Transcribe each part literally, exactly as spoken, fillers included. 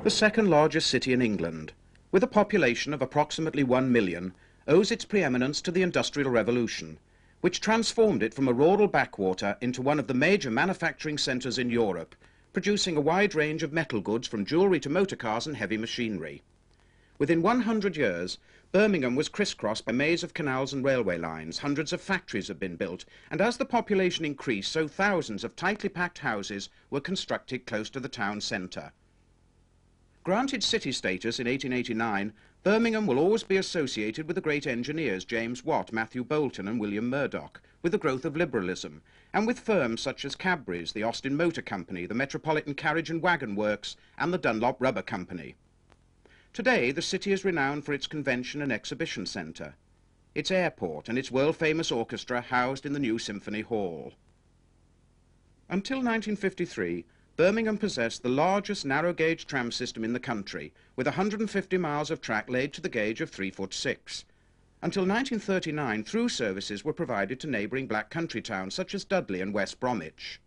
The second largest city in England, with a population of approximately one million, owes its preeminence to the Industrial Revolution, which transformed it from a rural backwater into one of the major manufacturing centres in Europe, producing a wide range of metal goods from jewellery to motor cars and heavy machinery. Within one hundred years, Birmingham was crisscrossed by a maze of canals and railway lines, hundreds of factories have been built, and as the population increased, so thousands of tightly packed houses were constructed close to the town centre. Granted city status in eighteen eighty-nine, Birmingham will always be associated with the great engineers James Watt, Matthew Boulton and William Murdoch, with the growth of liberalism, and with firms such as Cadbury's, the Austin Motor Company, the Metropolitan Carriage and Wagon Works and the Dunlop Rubber Company. Today, the city is renowned for its convention and exhibition centre, its airport and its world-famous orchestra housed in the new Symphony Hall. Until nineteen fifty-three, Birmingham possessed the largest narrow-gauge tram system in the country, with one hundred fifty miles of track laid to the gauge of three foot six. Until nineteen thirty-nine, through services were provided to neighbouring black country towns such as Dudley and West Bromwich.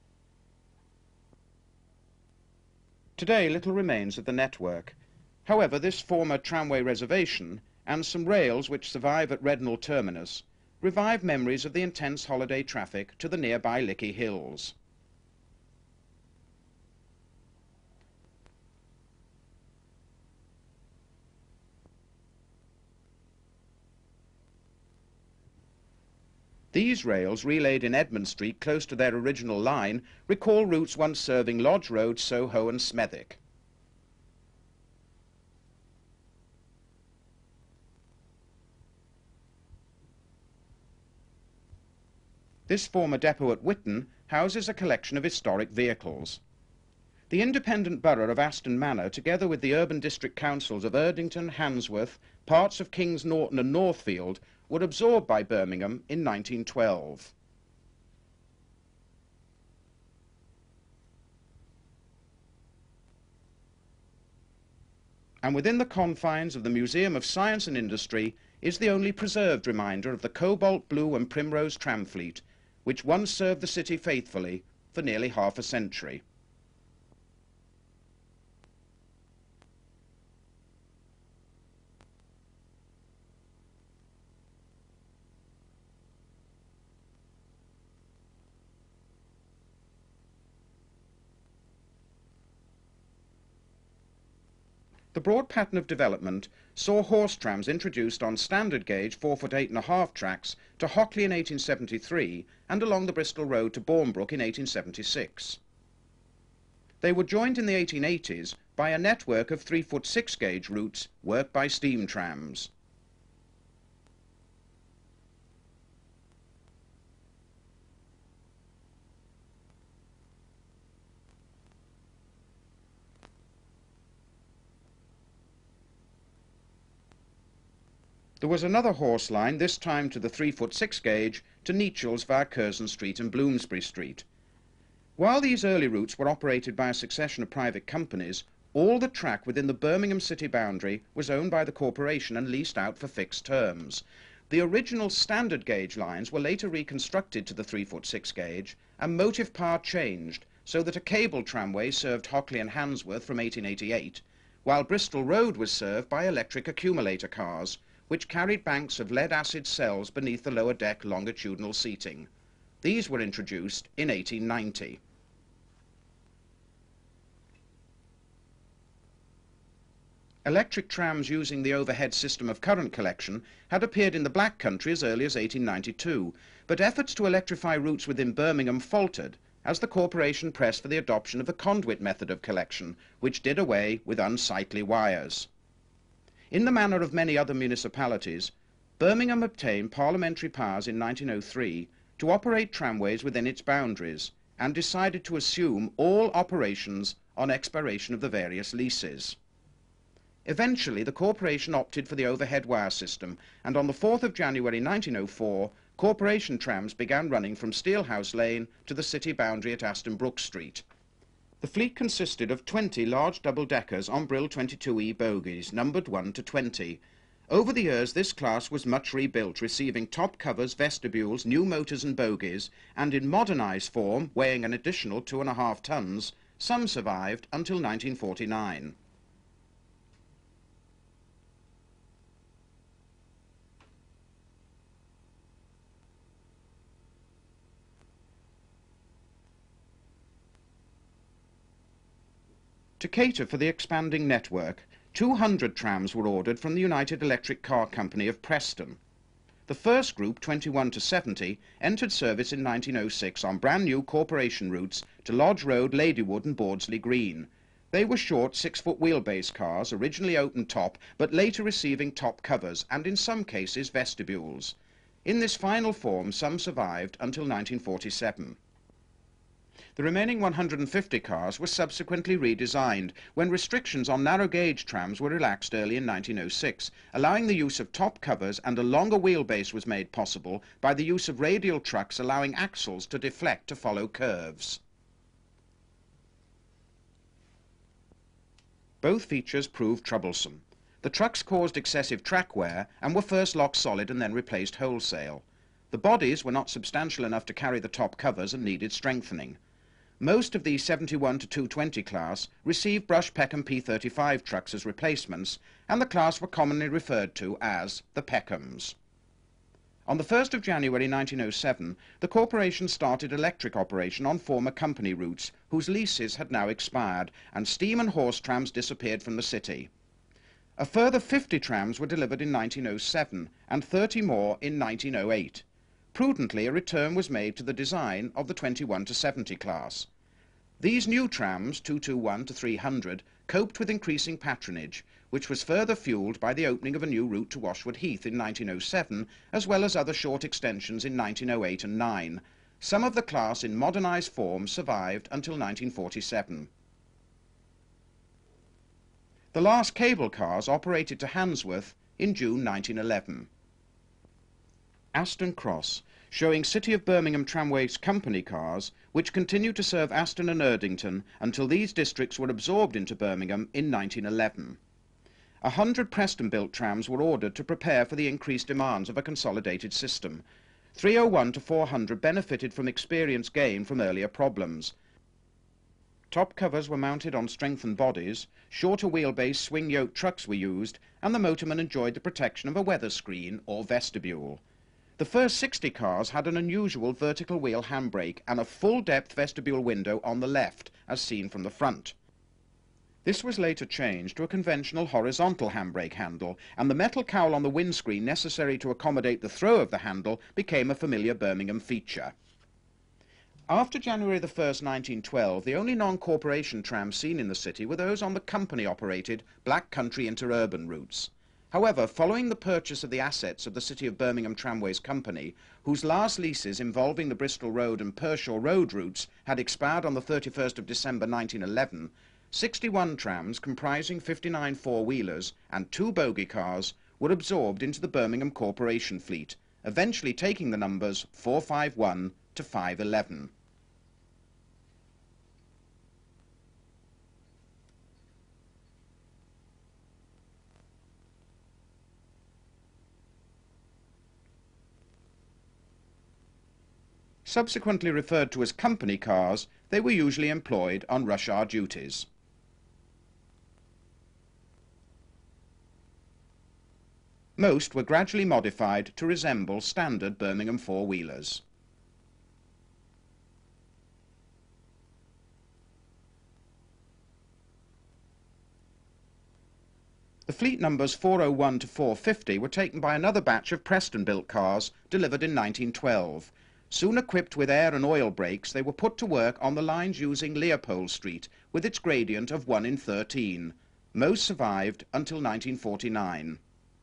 Today, little remains of the network. However, this former tramway reservation, and some rails which survive at Rednall Terminus, revive memories of the intense holiday traffic to the nearby Lickey Hills. These rails, relayed in Edmund Street close to their original line, recall routes once serving Lodge Road, Soho and Smethwick. This former depot at Whitton houses a collection of historic vehicles. The independent borough of Aston Manor, together with the urban district councils of Erdington, Handsworth, parts of Kings Norton and Northfield, were absorbed by Birmingham in nineteen twelve. And within the confines of the Museum of Science and Industry is the only preserved reminder of the cobalt blue and primrose tram fleet, which once served the city faithfully for nearly half a century. The broad pattern of development saw horse trams introduced on standard gauge four foot eight and a half tracks to Hockley in eighteen seventy-three and along the Bristol Road to Bournebrook in eighteen seventy-six. They were joined in the eighteen eighties by a network of three foot six gauge routes worked by steam trams. There was another horse line, this time to the three foot six gauge, to Nechells via Curzon Street and Bloomsbury Street. While these early routes were operated by a succession of private companies, all the track within the Birmingham city boundary was owned by the corporation and leased out for fixed terms. The original standard gauge lines were later reconstructed to the three foot six gauge, and motive power changed so that a cable tramway served Hockley and Handsworth from eighteen eighty-eight, while Bristol Road was served by electric accumulator cars, which carried banks of lead-acid cells beneath the lower deck longitudinal seating. These were introduced in eighteen ninety. Electric trams using the overhead system of current collection had appeared in the Black Country as early as eighteen ninety-two, but efforts to electrify routes within Birmingham faltered as the corporation pressed for the adoption of the conduit method of collection, which did away with unsightly wires. In the manner of many other municipalities, Birmingham obtained parliamentary powers in nineteen oh three to operate tramways within its boundaries and decided to assume all operations on expiration of the various leases. Eventually, the corporation opted for the overhead wire system, and on the fourth of January nineteen oh four, corporation trams began running from Steelhouse Lane to the city boundary at Aston Brook Street. The fleet consisted of twenty large double-deckers Ombril twenty-two E bogies, numbered one to twenty. Over the years, this class was much rebuilt, receiving top covers, vestibules, new motors and bogies, and in modernised form, weighing an additional two and a half tons, some survived until nineteen forty-nine. To cater for the expanding network, two hundred trams were ordered from the United Electric Car Company of Preston. The first group, twenty-one to seventy, entered service in nineteen oh six on brand new corporation routes to Lodge Road, Ladywood and Bordsley Green. They were short six-foot wheelbase cars, originally open top, but later receiving top covers and in some cases vestibules. In this final form, some survived until nineteen forty-seven. The remaining one hundred fifty cars were subsequently redesigned when restrictions on narrow-gauge trams were relaxed early in nineteen oh six, allowing the use of top covers, and a longer wheelbase was made possible by the use of radial trucks allowing axles to deflect to follow curves. Both features proved troublesome. The trucks caused excessive track wear and were first locked solid and then replaced wholesale. The bodies were not substantial enough to carry the top covers and needed strengthening. Most of the seventy-one to two twenty class received Brush Peckham P thirty-five trucks as replacements, and the class were commonly referred to as the Peckhams. On the first of January nineteen oh seven, the corporation started electric operation on former company routes whose leases had now expired, and steam and horse trams disappeared from the city. A further fifty trams were delivered in nineteen oh seven and thirty more in nineteen oh eight. Prudently, a return was made to the design of the twenty-one to seventy class. These new trams, two twenty-one to three hundred, coped with increasing patronage, which was further fuelled by the opening of a new route to Washwood Heath in nineteen oh seven, as well as other short extensions in nineteen oh eight and nine. Some of the class in modernised form survived until nineteen forty-seven. The last cable cars operated to Handsworth in June nineteen eleven. Aston Cross, showing City of Birmingham Tramways Company cars, which continued to serve Aston and Erdington until these districts were absorbed into Birmingham in nineteen eleven. A hundred Preston-built trams were ordered to prepare for the increased demands of a consolidated system. three oh one to four hundred benefited from experience gained from earlier problems. Top covers were mounted on strengthened bodies, shorter wheelbase swing-yoke trucks were used, and the motorman enjoyed the protection of a weather screen or vestibule. The first sixty cars had an unusual vertical wheel handbrake and a full-depth vestibule window on the left, as seen from the front. This was later changed to a conventional horizontal handbrake handle, and the metal cowl on the windscreen necessary to accommodate the throw of the handle became a familiar Birmingham feature. After January the first, nineteen twelve, the only non-corporation trams seen in the city were those on the company-operated Black Country interurban routes. However, following the purchase of the assets of the City of Birmingham Tramways Company, whose last leases involving the Bristol Road and Pershore Road routes had expired on the thirty-first of December nineteen eleven, sixty-one trams comprising fifty-nine four-wheelers and two bogie cars were absorbed into the Birmingham Corporation fleet, eventually taking the numbers four fifty-one to five eleven. Subsequently referred to as company cars, they were usually employed on rush hour duties. Most were gradually modified to resemble standard Birmingham four-wheelers. The fleet numbers four oh one to four fifty were taken by another batch of Preston-built cars delivered in nineteen twelve. Soon equipped with air and oil brakes, they were put to work on the lines using Leopold Street with its gradient of one in thirteen. Most survived until nineteen forty-nine.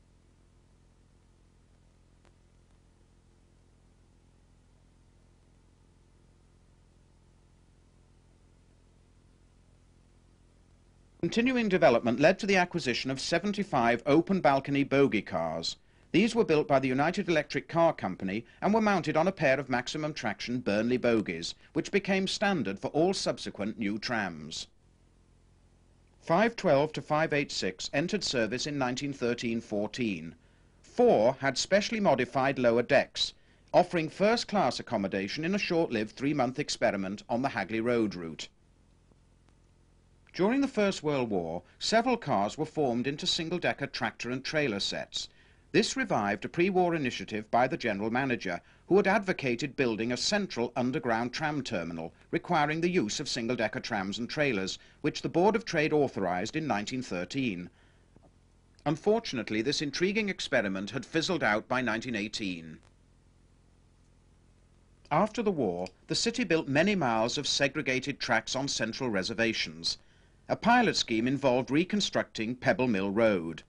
Continuing development led to the acquisition of seventy-five open balcony bogie cars. These were built by the United Electric Car Company and were mounted on a pair of maximum traction Burnley bogies, which became standard for all subsequent new trams. five twelve to five eighty-six entered service in nineteen thirteen fourteen. Four had specially modified lower decks, offering first-class accommodation in a short-lived three-month experiment on the Hagley Road route. During the First World War, several cars were formed into single-decker tractor and trailer sets. This revived a pre-war initiative by the General Manager, who had advocated building a central underground tram terminal requiring the use of single-decker trams and trailers, which the Board of Trade authorised in nineteen thirteen. Unfortunately, this intriguing experiment had fizzled out by nineteen eighteen. After the war, the city built many miles of segregated tracks on central reservations. A pilot scheme involved reconstructing Pebble Mill Road.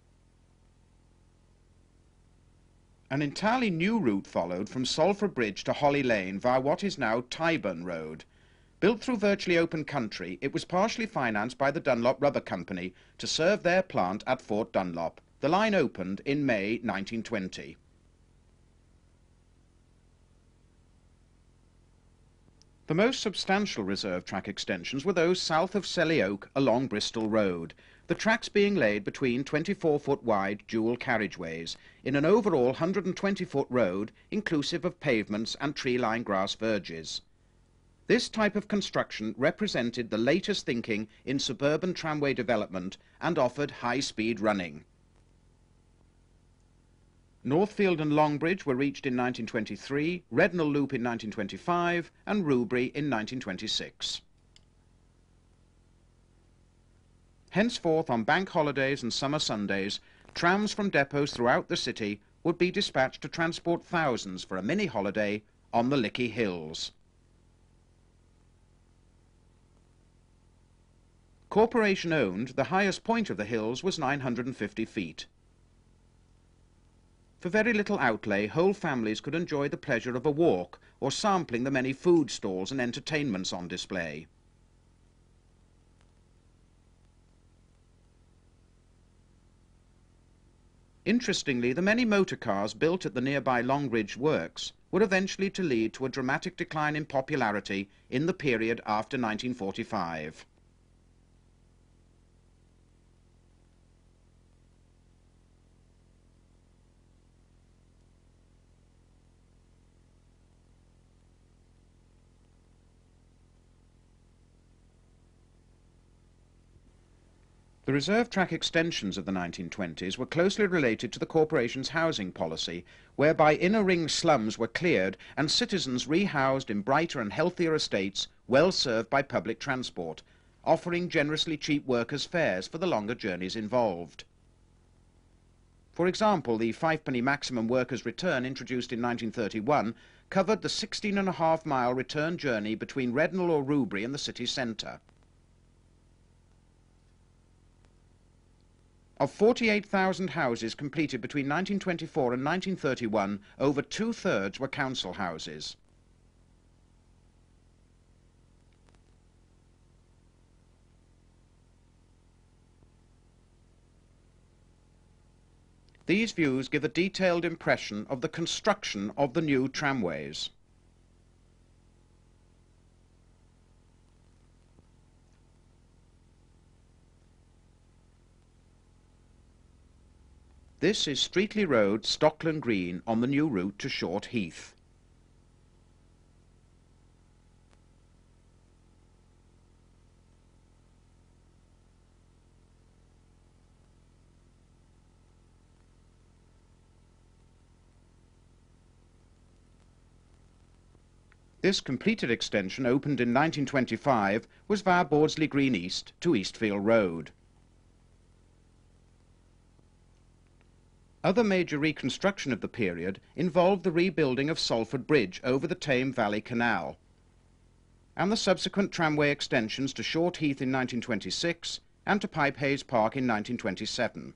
An entirely new route followed from Salford Bridge to Holly Lane via what is now Tyburn Road. Built through virtually open country, it was partially financed by the Dunlop Rubber Company to serve their plant at Fort Dunlop. The line opened in May nineteen twenty. The most substantial reserve track extensions were those south of Selly Oak along Bristol Road, the tracks being laid between twenty-four foot wide dual carriageways in an overall one hundred twenty foot road inclusive of pavements and tree-lined grass verges. This type of construction represented the latest thinking in suburban tramway development and offered high-speed running. Northfield and Longbridge were reached in nineteen twenty-three, Rednall Loop in nineteen twenty-five and Rubery in nineteen twenty-six. Henceforth, on bank holidays and summer Sundays, trams from depots throughout the city would be dispatched to transport thousands for a mini-holiday on the Lickey Hills. Corporation-owned, the highest point of the hills was nine hundred fifty feet. For very little outlay, whole families could enjoy the pleasure of a walk or sampling the many food stalls and entertainments on display. Interestingly, the many motor cars built at the nearby Longbridge Works were eventually to lead to a dramatic decline in popularity in the period after nineteen forty-five. The reserve track extensions of the nineteen twenties were closely related to the corporation's housing policy, whereby inner ring slums were cleared and citizens rehoused in brighter and healthier estates well served by public transport, offering generously cheap workers' fares for the longer journeys involved. For example, the five-penny maximum workers' return introduced in nineteen thirty-one covered the sixteen and a half mile return journey between Rednall or Rubery and the city centre. Of forty-eight thousand houses completed between nineteen twenty-four and nineteen thirty-one, over two-thirds were council houses. These views give a detailed impression of the construction of the new tramways. This is Streatley Road, Stockland Green, on the new route to Short Heath. This completed extension, opened in nineteen twenty-five, was via Bawdsley Green East to Eastfield Road. Other major reconstruction of the period involved the rebuilding of Salford Bridge over the Tame Valley Canal and the subsequent tramway extensions to Short Heath in nineteen twenty-six and to Pipehays Park in nineteen twenty-seven.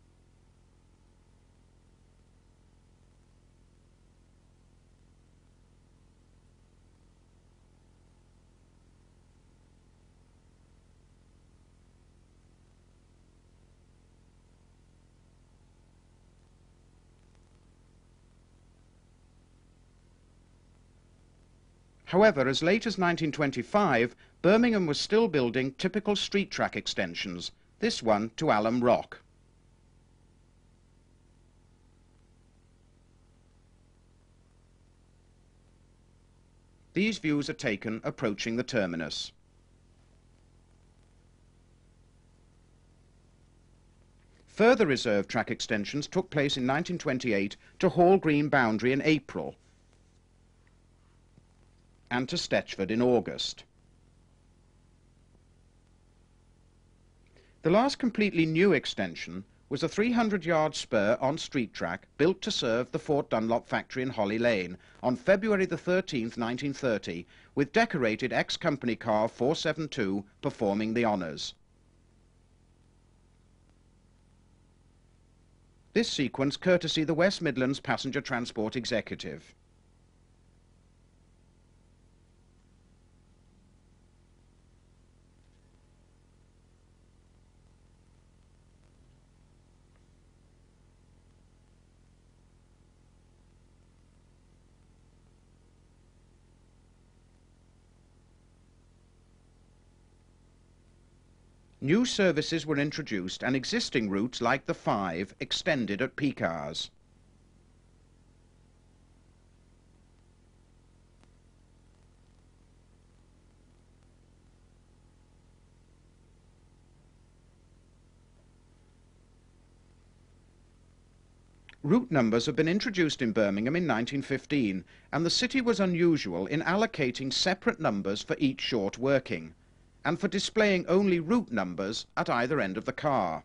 However, as late as nineteen twenty-five, Birmingham was still building typical street track extensions, this one to Alum Rock. These views are taken approaching the terminus. Further reserve track extensions took place in nineteen twenty-eight to Hall Green Boundary in April. and to Stetchford in August. The last completely new extension was a three hundred yard spur on street track built to serve the Fort Dunlop factory in Holly Lane on February the thirteenth, nineteen thirty, with decorated ex-company car four seven two performing the honours. This sequence courtesy the West Midlands Passenger Transport Executive. New services were introduced and existing routes like the five extended at peak hours. Route numbers have been introduced in Birmingham in nineteen fifteen, and the city was unusual in allocating separate numbers for each short working, and for displaying only route numbers at either end of the car.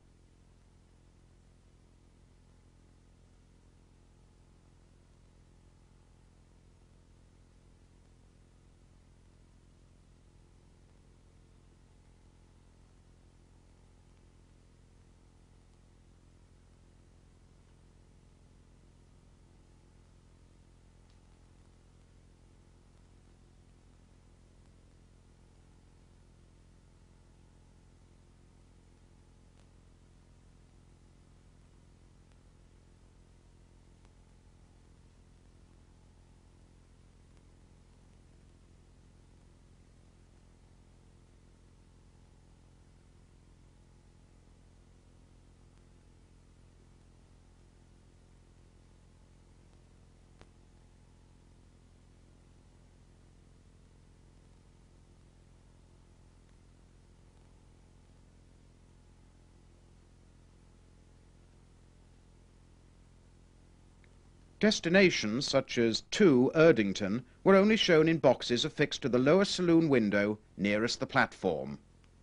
Destinations such as to Erdington were only shown in boxes affixed to the lower saloon window nearest the platform.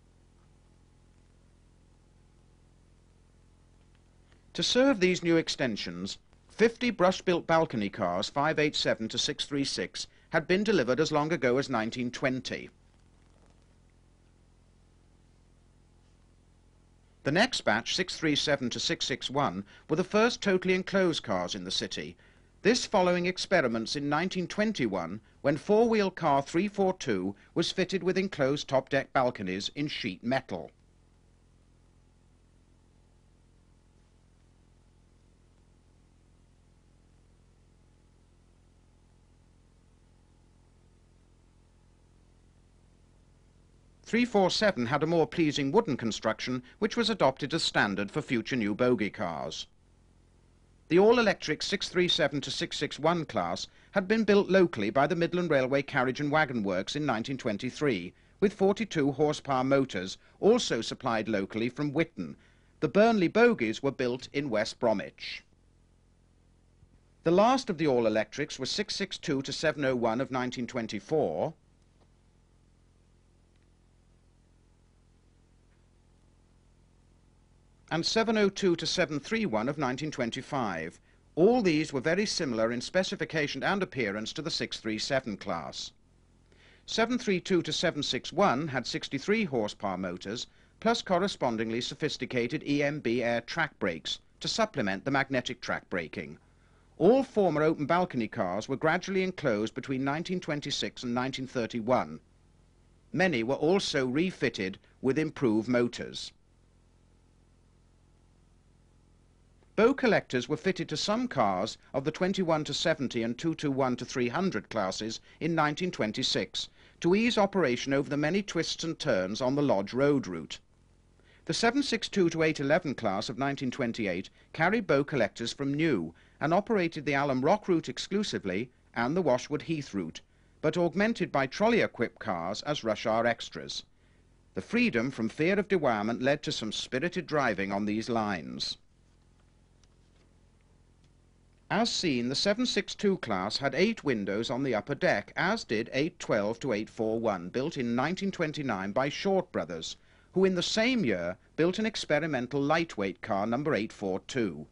To serve these new extensions, fifty brush-built balcony cars five eighty-seven to six thirty-six had been delivered as long ago as nineteen twenty. The next batch, six thirty-seven to six sixty-one, were the first totally enclosed cars in the city, this following experiments in nineteen twenty-one when four-wheel car three forty-two was fitted with enclosed top-deck balconies in sheet metal. three forty-seven had a more pleasing wooden construction which was adopted as standard for future new bogie cars. The all-electric six thirty-seven to six sixty-one class had been built locally by the Midland Railway Carriage and Wagon Works in nineteen twenty-three, with forty-two horsepower motors, also supplied locally from Whitton. The Burnley bogies were built in West Bromwich. The last of the all-electrics was six sixty-two to seven oh one of nineteen twenty-four, and seven oh two to seven thirty-one of nineteen twenty-five. All these were very similar in specification and appearance to the six thirty-seven class. seven thirty-two to seven sixty-one had sixty-three horsepower motors, plus correspondingly sophisticated E M B air track brakes to supplement the magnetic track braking. All former open balcony cars were gradually enclosed between nineteen twenty-six and nineteen thirty-one. Many were also refitted with improved motors. Bow collectors were fitted to some cars of the twenty-one to seventy and two twenty-one to three hundred classes in nineteen twenty-six to ease operation over the many twists and turns on the Lodge Road route. The seven sixty-two to eight eleven class of nineteen twenty-eight carried bow collectors from New and operated the Alum Rock route exclusively and the Washwood Heath route, but augmented by trolley-equipped cars as rush hour extras. The freedom from fear of dewirement led to some spirited driving on these lines. As seen, the seven sixty-two class had eight windows on the upper deck, as did eight twelve to eight forty-one, built in nineteen twenty-nine by Short Brothers, who in the same year built an experimental lightweight car number eight forty-two.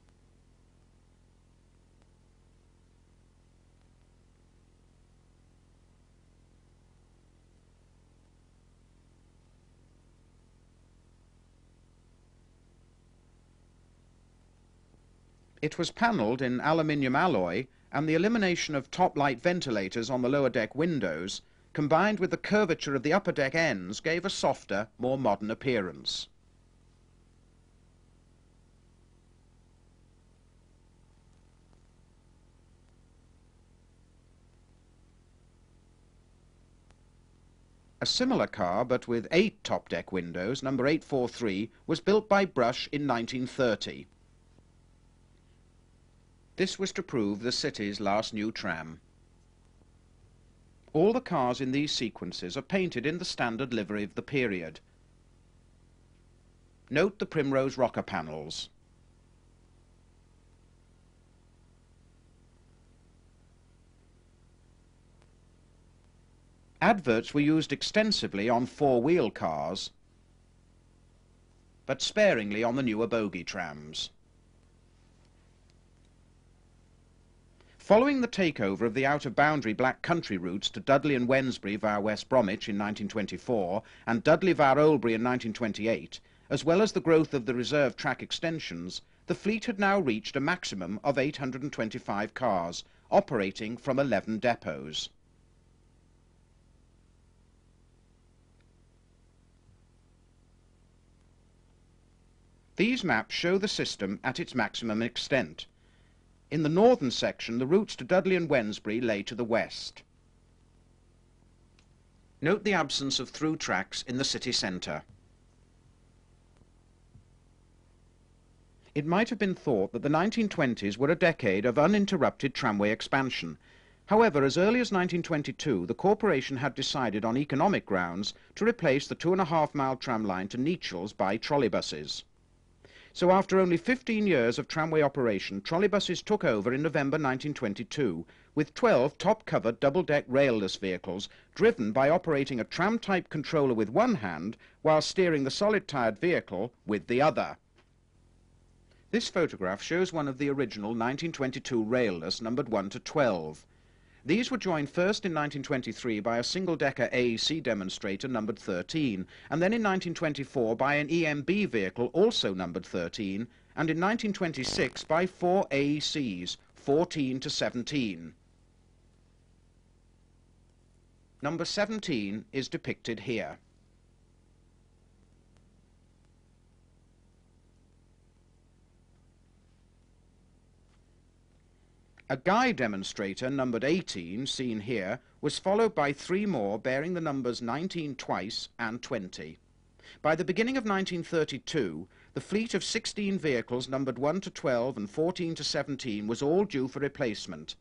It was panelled in aluminium alloy, and the elimination of top light ventilators on the lower deck windows, combined with the curvature of the upper deck ends, gave a softer, more modern appearance. A similar car, but with eight top deck windows, number eight forty-three, was built by Brush in nineteen thirty. This was to prove the city's last new tram. All the cars in these sequences are painted in the standard livery of the period. Note the primrose rocker panels. Adverts were used extensively on four-wheel cars, but sparingly on the newer bogie trams. Following the takeover of the out-of-boundary Black Country routes to Dudley and Wednesbury via West Bromwich in nineteen twenty-four and Dudley via Oldbury in nineteen twenty-eight, as well as the growth of the reserve track extensions, the fleet had now reached a maximum of eight hundred twenty-five cars, operating from eleven depots. These maps show the system at its maximum extent. In the northern section, the routes to Dudley and Wednesbury lay to the west. Note the absence of through tracks in the city centre. It might have been thought that the nineteen twenties were a decade of uninterrupted tramway expansion. However, as early as nineteen twenty-two, the corporation had decided on economic grounds to replace the two and a half mile tram line to Nechells by trolleybuses. So after only fifteen years of tramway operation, trolleybuses took over in November nineteen twenty-two, with twelve top-covered double-deck railless vehicles driven by operating a tram-type controller with one hand while steering the solid-tired vehicle with the other. This photograph shows one of the original nineteen twenty-two railless numbered one to twelve. These were joined first in nineteen twenty-three by a single-decker A E C demonstrator numbered thirteen, and then in nineteen twenty-four by an E M B vehicle also numbered thirteen, and in nineteen twenty-six by four A E Cs, fourteen to seventeen. Number seventeen is depicted here. A Guy demonstrator numbered eighteen, seen here, was followed by three more bearing the numbers nineteen twice and twenty. By the beginning of nineteen thirty-two, the fleet of sixteen vehicles numbered one to twelve and fourteen to seventeen was all due for replacement.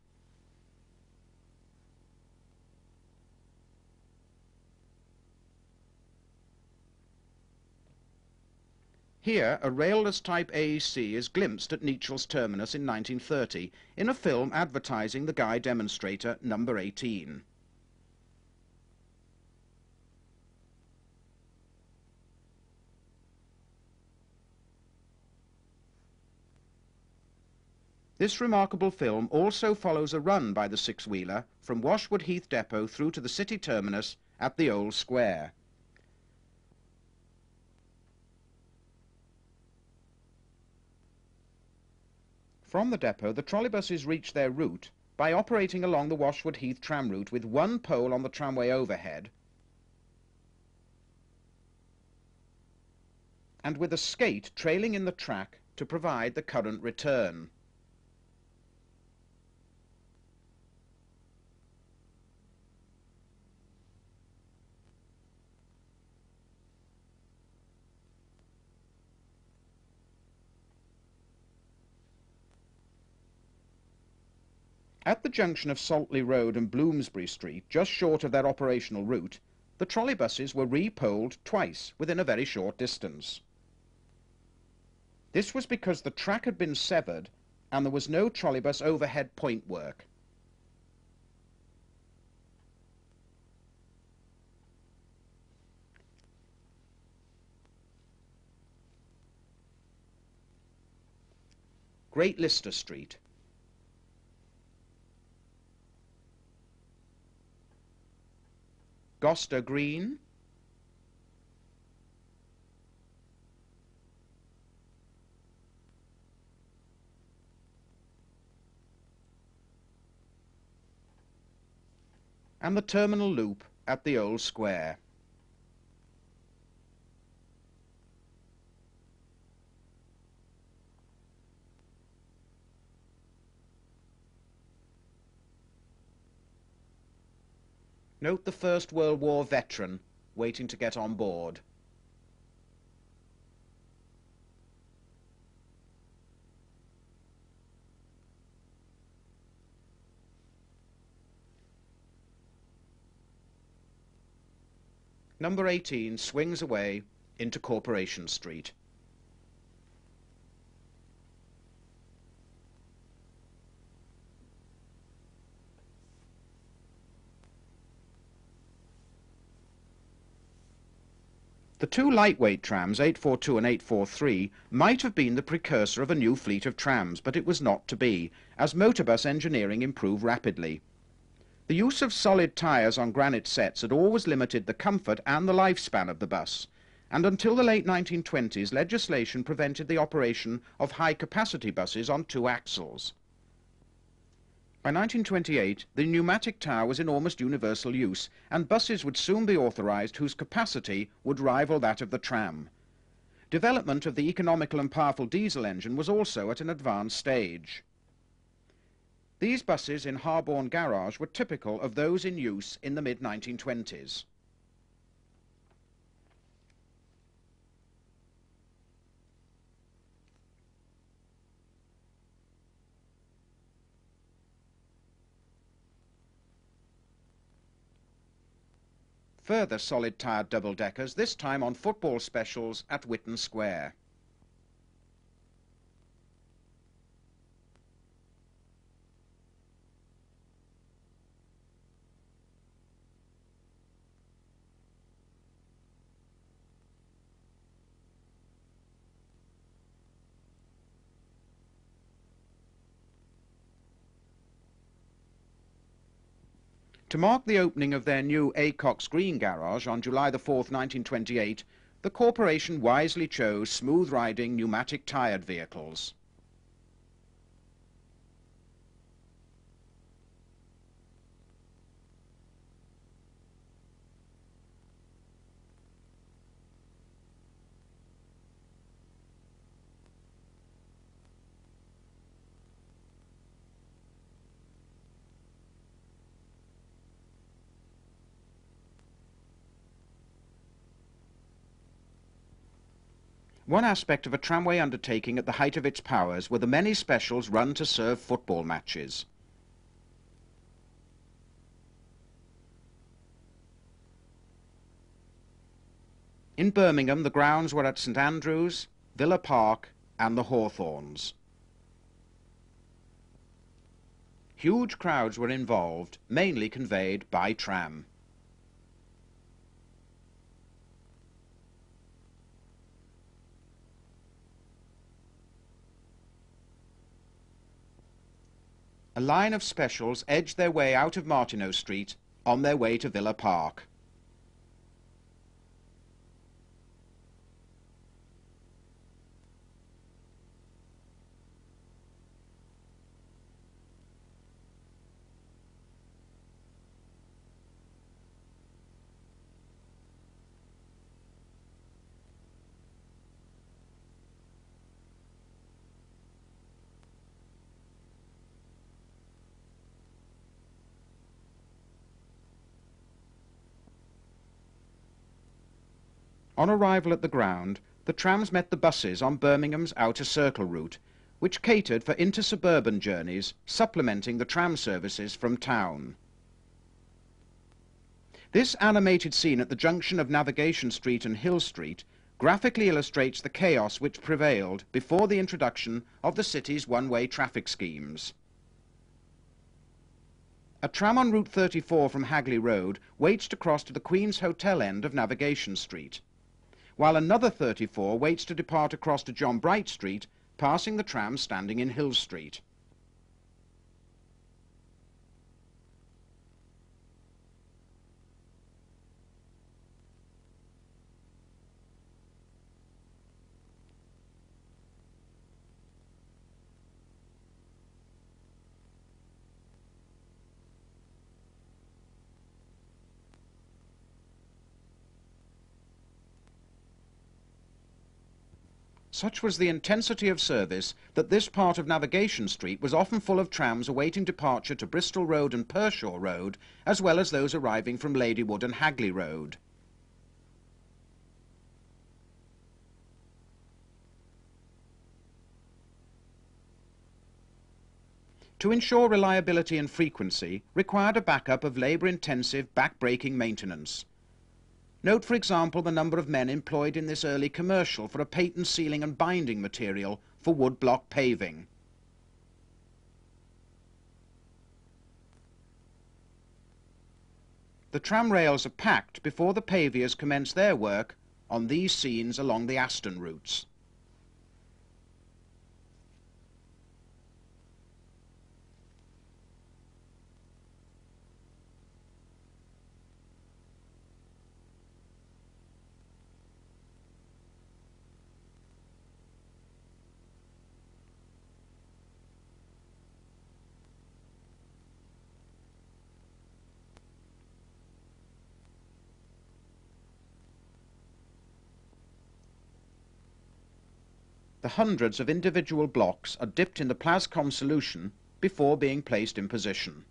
Here, a railless type A E C is glimpsed at Nechells terminus in nineteen thirty in a film advertising the Guy demonstrator number eighteen. This remarkable film also follows a run by the six-wheeler from Washwood Heath Depot through to the city terminus at the Old Square. From the depot, the trolleybuses reach their route by operating along the Washwood Heath tram route with one pole on the tramway overhead and with a skate trailing in the track to provide the current return. At the junction of Saltley Road and Bloomsbury Street, just short of their operational route, the trolleybuses were re-poled twice within a very short distance. This was because the track had been severed and there was no trolleybus overhead point work. Great Lister Street. Gloucester Green. And the terminal loop at the Old Square. Note the First World War veteran waiting to get on board. Number eighteen swings away into Corporation Street. The two lightweight trams, eight forty-two and eight forty-three, might have been the precursor of a new fleet of trams, but it was not to be, as motorbus engineering improved rapidly. The use of solid tyres on granite sets had always limited the comfort and the lifespan of the bus, and until the late nineteen twenties legislation prevented the operation of high-capacity buses on two axles. By nineteen twenty-eight, the pneumatic tyre was in almost universal use, and buses would soon be authorised whose capacity would rival that of the tram. Development of the economical and powerful diesel engine was also at an advanced stage. These buses in Harborne Garage were typical of those in use in the mid nineteen twenties. Further solid-tyred double-deckers, this time on football specials at Witton Square. To mark the opening of their new Acox Green garage on July the fourth, nineteen twenty-eight, the corporation wisely chose smooth-riding pneumatic-tyred vehicles. One aspect of a tramway undertaking at the height of its powers were the many specials run to serve football matches. In Birmingham, the grounds were at St Andrews, Villa Park and the Hawthorns. Huge crowds were involved, mainly conveyed by tram. A line of specials edged their way out of Martineau Street on their way to Villa Park. On arrival at the ground, the trams met the buses on Birmingham's Outer Circle route, which catered for inter-suburban journeys, supplementing the tram services from town. This animated scene at the junction of Navigation Street and Hill Street graphically illustrates the chaos which prevailed before the introduction of the city's one-way traffic schemes. A tram on Route thirty-four from Hagley Road waits to cross to the Queen's Hotel end of Navigation Street, while another thirty-four waits to depart across to John Bright Street, passing the tram standing in Hill Street. Such was the intensity of service that this part of Navigation Street was often full of trams awaiting departure to Bristol Road and Pershaw Road, as well as those arriving from Ladywood and Hagley Road. To ensure reliability and frequency required a backup of labour-intensive back-braking maintenance. Note, for example, the number of men employed in this early commercial for a patent sealing and binding material for wood block paving. The tram rails are packed before the paviors commence their work on these scenes along the Aston routes. The hundreds of individual blocks are dipped in the Plascom solution before being placed in position.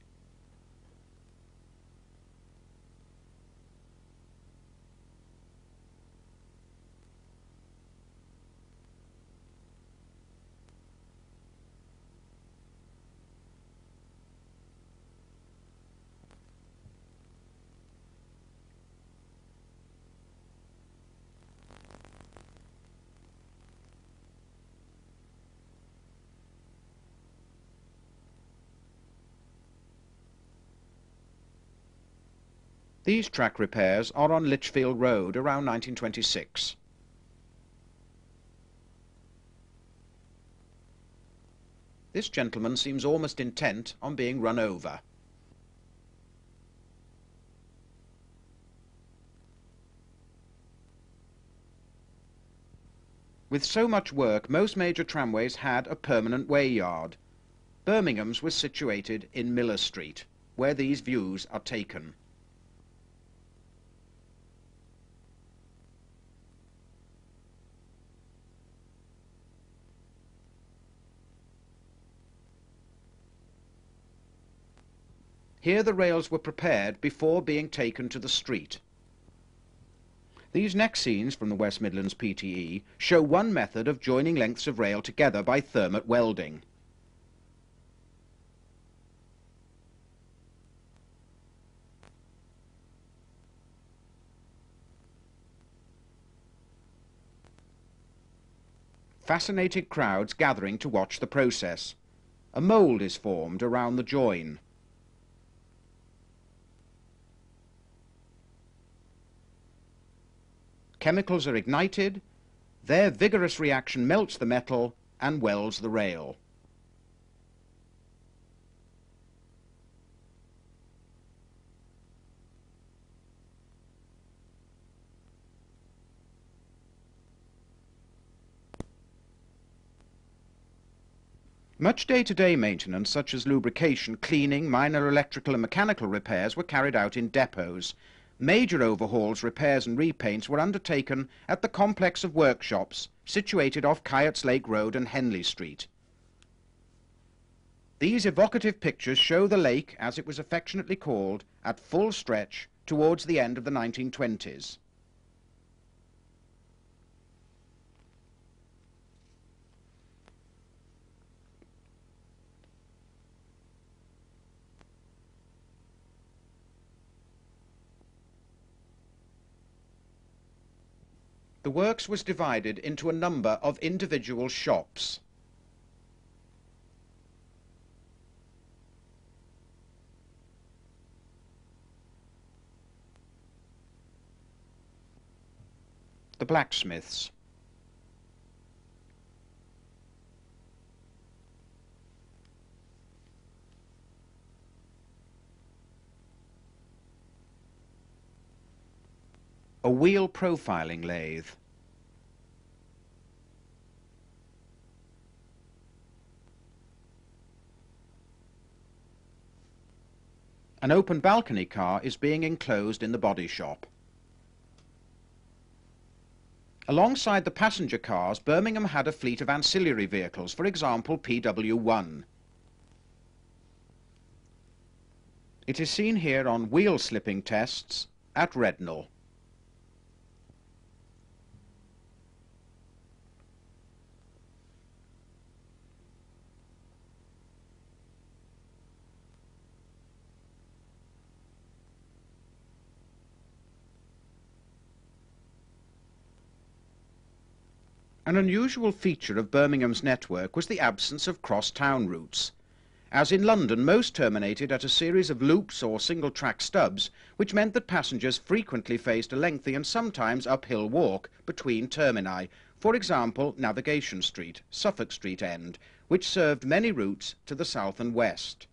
These track repairs are on Lichfield Road around nineteen twenty-six. This gentleman seems almost intent on being run over. With so much work, most major tramways had a permanent way yard. Birmingham's was situated in Miller Street, where these views are taken. Here the rails were prepared before being taken to the street. These next scenes from the West Midlands P T E show one method of joining lengths of rail together by thermite welding. Fascinated crowds gathering to watch the process. A mould is formed around the join. Chemicals are ignited, their vigorous reaction melts the metal and welds the rail. Much day-to-day maintenance, such as lubrication, cleaning, minor electrical and mechanical repairs, were carried out in depots. Major overhauls, repairs and repaints were undertaken at the complex of workshops situated off Kyots Lake Road and Henley Street. These evocative pictures show the lake, as it was affectionately called, at full stretch towards the end of the nineteen twenties. The works was divided into a number of individual shops. The blacksmiths, a wheel profiling lathe, an open balcony car is being enclosed in the body shop. Alongside the passenger cars, Birmingham had a fleet of ancillary vehicles, for example P W one. It is seen here on wheel slipping tests at Rednall. An unusual feature of Birmingham's network was the absence of cross-town routes. As in London, most terminated at a series of loops or single-track stubs, which meant that passengers frequently faced a lengthy and sometimes uphill walk between termini, for example Navigation Street, Suffolk Street End, which served many routes to the south and west.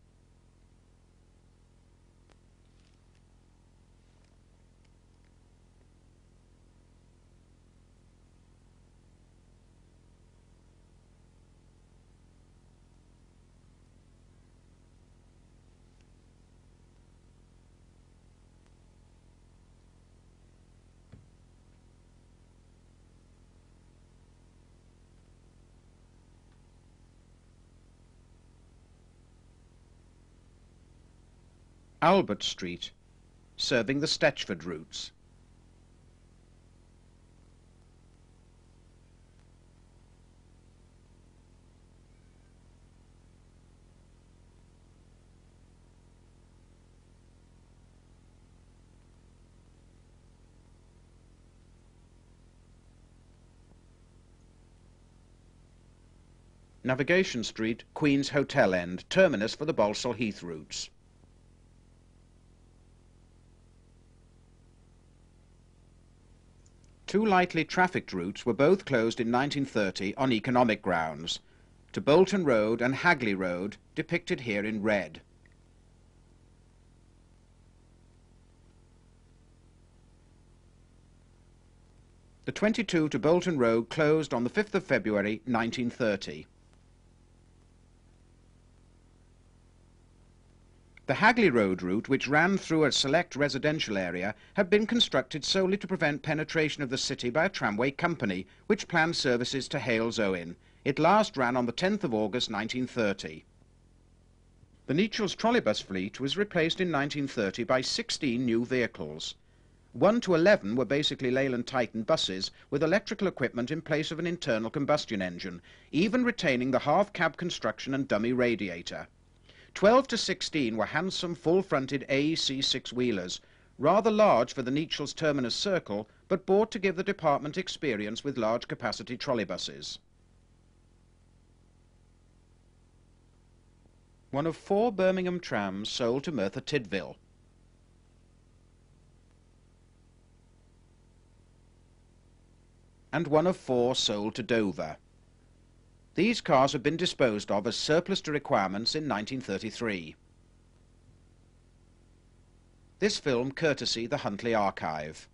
Albert Street, serving the Stetchford routes. Navigation Street, Queen's Hotel End, terminus for the Balsall Heath routes. Two lightly trafficked routes were both closed in nineteen thirty on economic grounds, to Bolton Road and Hagley Road, depicted here in red. The twenty-two to Bolton Road closed on the fifth of February nineteen thirty. The Hagley Road route, which ran through a select residential area, had been constructed solely to prevent penetration of the city by a tramway company, which planned services to Hales-Owen. It last ran on the tenth of August nineteen thirty. The Nechel's trolleybus fleet was replaced in nineteen thirty by sixteen new vehicles. one to eleven were basically Leyland Titan buses with electrical equipment in place of an internal combustion engine, even retaining the half-cab construction and dummy radiator. twelve to sixteen were handsome, full-fronted A E C six-wheelers, rather large for the Nechel's terminus circle, but bought to give the department experience with large-capacity trolleybuses. One of four Birmingham trams sold to Merthyr Tydfil. And one of four sold to Dover. These cars have been disposed of as surplus to requirements in nineteen thirty-three. This film courtesy the Huntley Archive.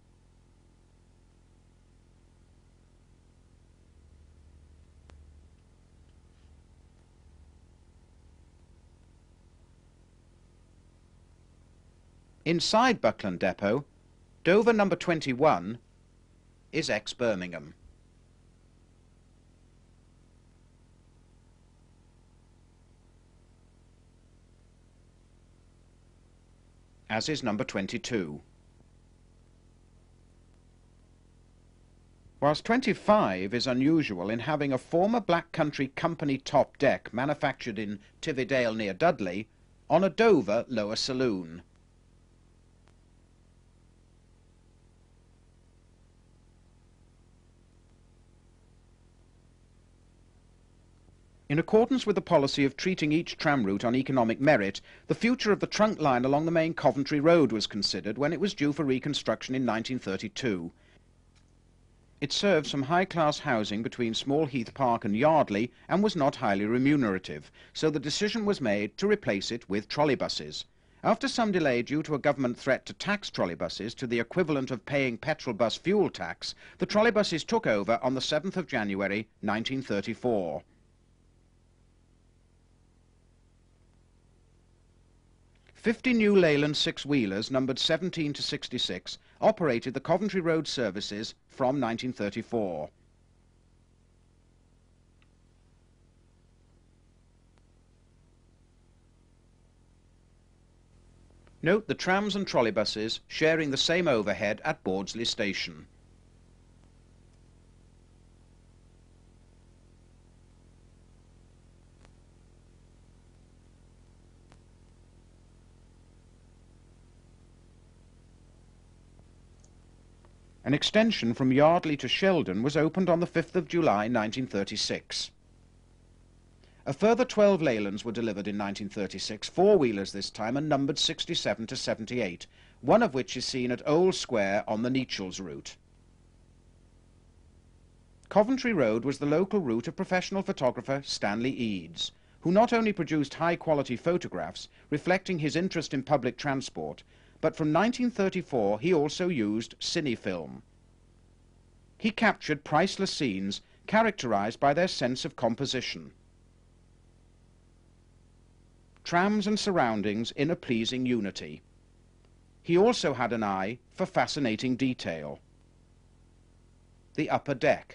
Inside Buckland Depot, Dover number twenty-one is ex-Birmingham. As is number twenty-two. Whilst twenty-five is unusual in having a former Black Country Company top deck manufactured in Tividale near Dudley on a Dover lower saloon. In accordance with the policy of treating each tram route on economic merit, the future of the trunk line along the main Coventry Road was considered when it was due for reconstruction in nineteen thirty-two. It served some high-class housing between Small Heath Park and Yardley and was not highly remunerative, so the decision was made to replace it with trolleybuses. After some delay due to a government threat to tax trolleybuses to the equivalent of paying petrol bus fuel tax, the trolleybuses took over on the seventh of January nineteen thirty-four. Fifty new Leyland six-wheelers, numbered seventeen to sixty-six, operated the Coventry Road services from nineteen thirty-four. Note the trams and trolleybuses sharing the same overhead at Bawdsley Station. An extension from Yardley to Sheldon was opened on the fifth of July nineteen thirty-six. A further twelve Leylands were delivered in nineteen thirty-six, four-wheelers this time, and numbered sixty-seven to seventy-eight, one of which is seen at Old Square on the Nechells route. Coventry Road was the local route of professional photographer Stanley Eads, who not only produced high-quality photographs reflecting his interest in public transport, but from nineteen thirty-four he also used cine film. He captured priceless scenes characterized by their sense of composition. Trams and surroundings in a pleasing unity. He also had an eye for fascinating detail. The upper deck.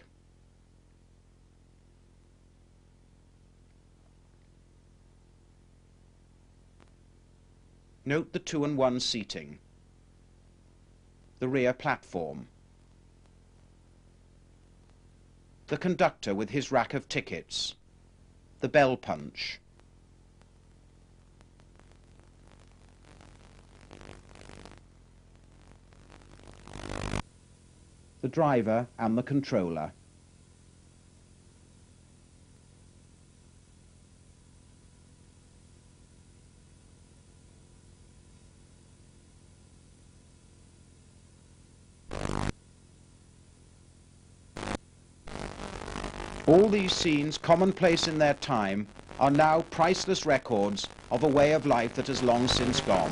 Note the two and one seating. The rear platform. The conductor with his rack of tickets. The bell punch. The driver and the controller. All these scenes, commonplace in their time, are now priceless records of a way of life that has long since gone.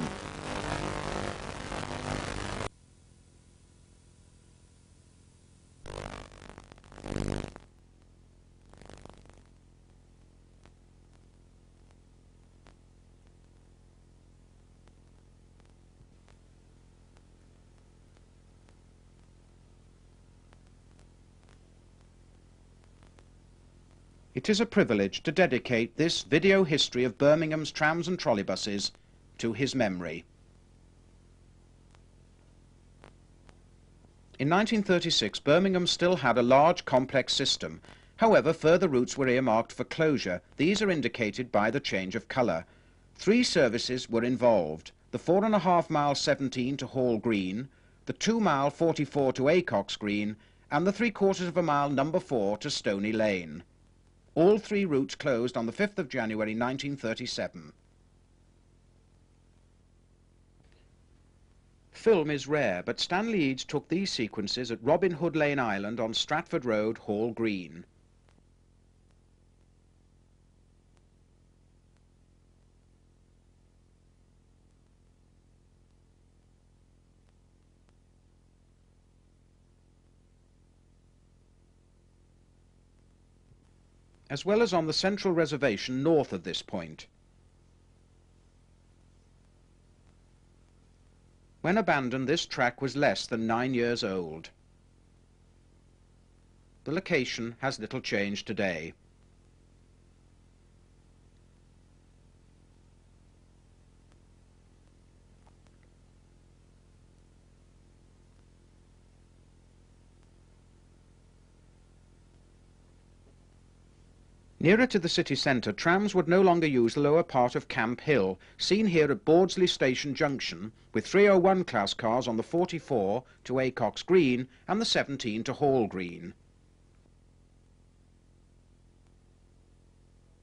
It is a privilege to dedicate this video history of Birmingham's trams and trolleybuses to his memory. In nineteen thirty-six, Birmingham still had a large complex system. However, further routes were earmarked for closure. These are indicated by the change of colour. Three services were involved: the four and a half mile seventeen to Hall Green, the two mile forty-four to Acox Green, and the three quarters of a mile number four to Stony Lane. All three routes closed on the fifth of January nineteen thirty-seven. Film is rare, but Stanley Eads took these sequences at Robin Hood Lane Island on Stratford Road, Hall Green. As well as on the central reservation north of this point. When abandoned, this track was less than nine years old. The location has little changed today. Nearer to the city centre, trams would no longer use the lower part of Camp Hill, seen here at Bawdsley Station Junction, with three oh one class cars on the forty-four to Acox Green and the seventeen to Hall Green.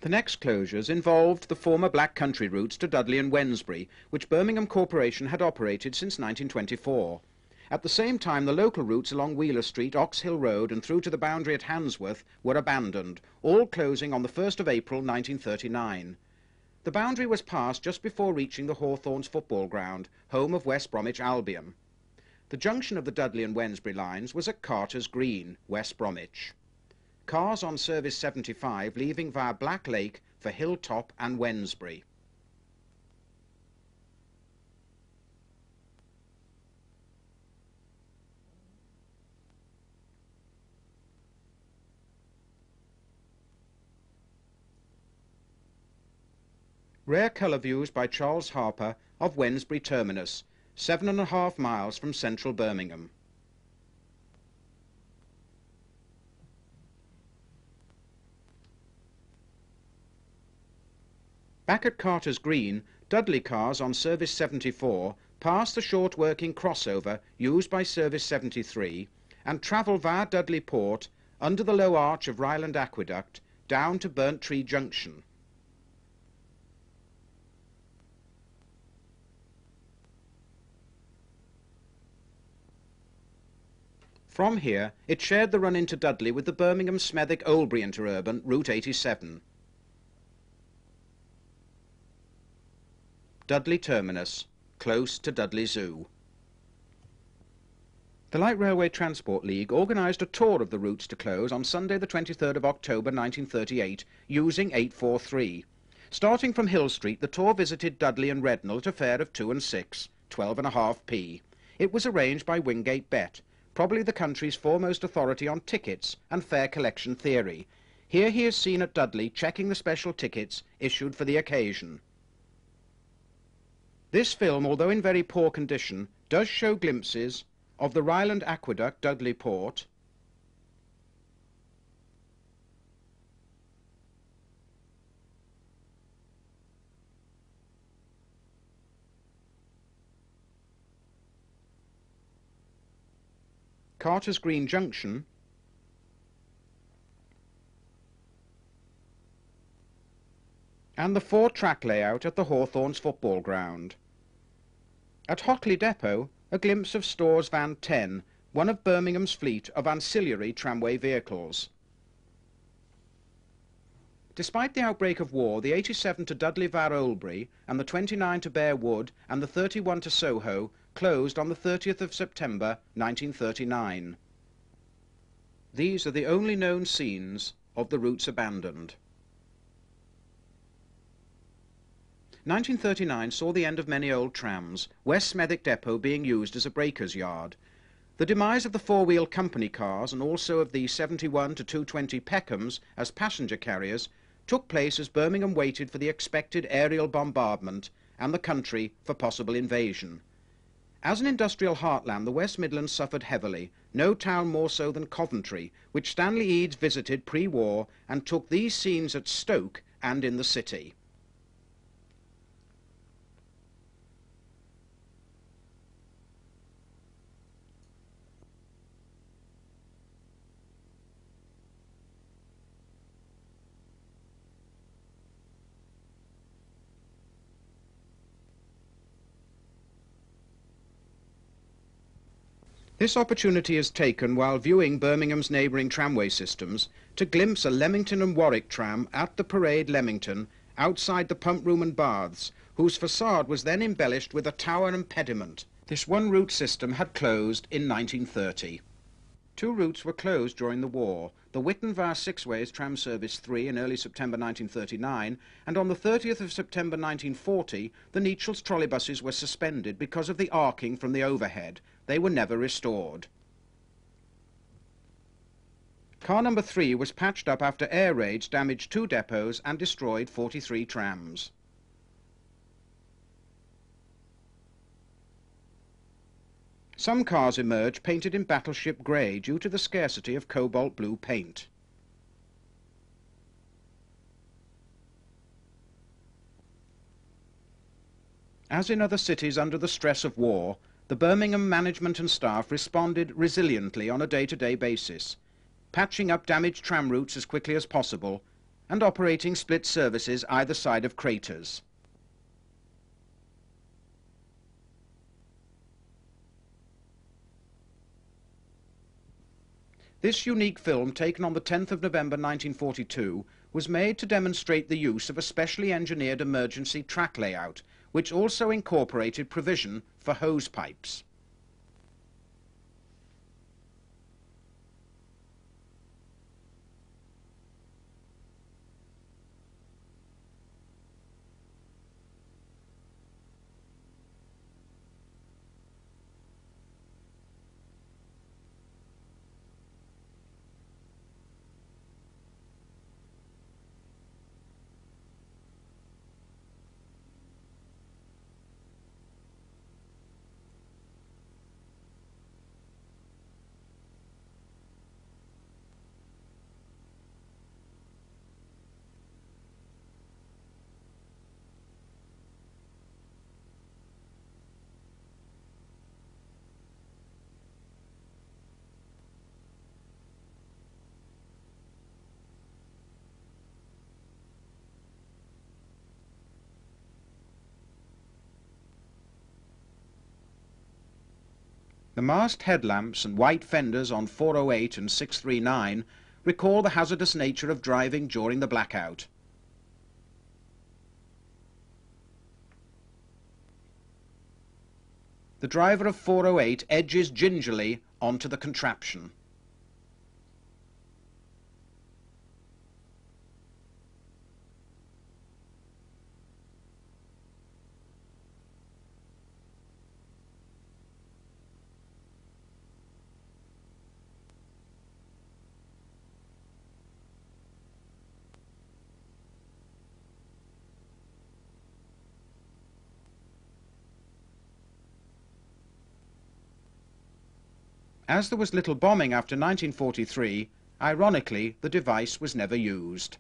The next closures involved the former Black Country routes to Dudley and Wednesbury, which Birmingham Corporation had operated since nineteen twenty-four. At the same time, the local routes along Wheeler Street, Ox Hill Road and through to the boundary at Handsworth were abandoned, all closing on the first of April nineteen thirty-nine. The boundary was passed just before reaching the Hawthorns football ground, home of West Bromwich Albion. The junction of the Dudley and Wednesbury lines was at Carter's Green, West Bromwich. Cars on Service seventy-five leaving via Black Lake for Hilltop and Wednesbury. Rare colour views by Charles Harper of Wednesbury Terminus, seven and a half miles from central Birmingham. Back at Carter's Green, Dudley cars on Service seventy-four pass the short working crossover used by Service seventy-three and travel via Dudley Port under the low arch of Ryland Aqueduct down to Burnt Tree Junction. From here, it shared the run into Dudley with the Birmingham Smethwick Oldbury Interurban Route eighty-seven. Dudley Terminus, close to Dudley Zoo. The Light Railway Transport League organised a tour of the routes to close on Sunday the twenty-third of October nineteen thirty-eight, using eight forty-three. Starting from Hill Street, the tour visited Dudley and Rednall at a fare of two and six, twelve and a half p. It was arranged by Wingate Bet, probably the country's foremost authority on tickets and fare collection theory. Here he is seen at Dudley checking the special tickets issued for the occasion. This film, although in very poor condition, does show glimpses of the Ryland Aqueduct, Dudley Port, Carter's Green Junction, and the four-track layout at the Hawthorns football ground. At Hockley Depot, a glimpse of Stores Van ten, one of Birmingham's fleet of ancillary tramway vehicles. Despite the outbreak of war, the eighty-seven to Dudley via Oldbury and the twenty-nine to Bear Wood and the thirty-one to Soho closed on the thirtieth of September nineteen thirty-nine. These are the only known scenes of the routes abandoned. nineteen thirty-nine saw the end of many old trams, West Smethwick Depot being used as a breaker's yard. The demise of the four-wheel company cars and also of the seventy-one to two twenty Peckhams as passenger carriers took place as Birmingham waited for the expected aerial bombardment and the country for possible invasion. As an industrial heartland, the West Midlands suffered heavily, no town more so than Coventry, which Stanley Eads visited pre-war and took these scenes at Stoke and in the city. This opportunity is taken while viewing Birmingham's neighbouring tramway systems to glimpse a Leamington and Warwick tram at the Parade Leamington outside the pump room and baths, whose facade was then embellished with a tower and pediment. This one route system had closed in nineteen thirty. Two routes were closed during the war, the Witton via Sixways Tram Service three in early September nineteen thirty-nine, and on the thirtieth of September nineteen forty the Nechel's trolleybuses were suspended because of the arcing from the overhead. They were never restored. Car number three was patched up after air raids damaged two depots and destroyed forty-three trams. Some cars emerged painted in battleship grey due to the scarcity of cobalt blue paint. As in other cities under the stress of war, the Birmingham management and staff responded resiliently on a day-to-day basis, patching up damaged tram routes as quickly as possible and operating split services either side of craters. This unique film, taken on the tenth of November nineteen forty-two, was made to demonstrate the use of a specially engineered emergency track layout, which also incorporated provision for hose pipes. The mast headlamps and white fenders on four oh eight and six thirty-nine recall the hazardous nature of driving during the blackout. The driver of four oh eight edges gingerly onto the contraption. As there was little bombing after nineteen forty-three, ironically, the device was never used.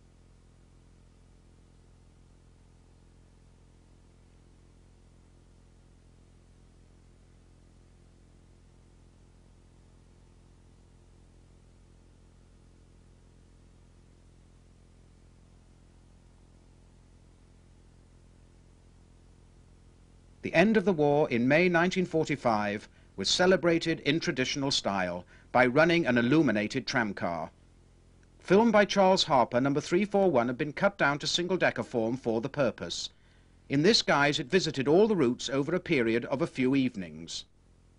The end of the war in May nineteen forty-five was celebrated in traditional style by running an illuminated tramcar. Film by Charles Harper, number three forty-one, had been cut down to single-decker form for the purpose. In this guise it visited all the routes over a period of a few evenings.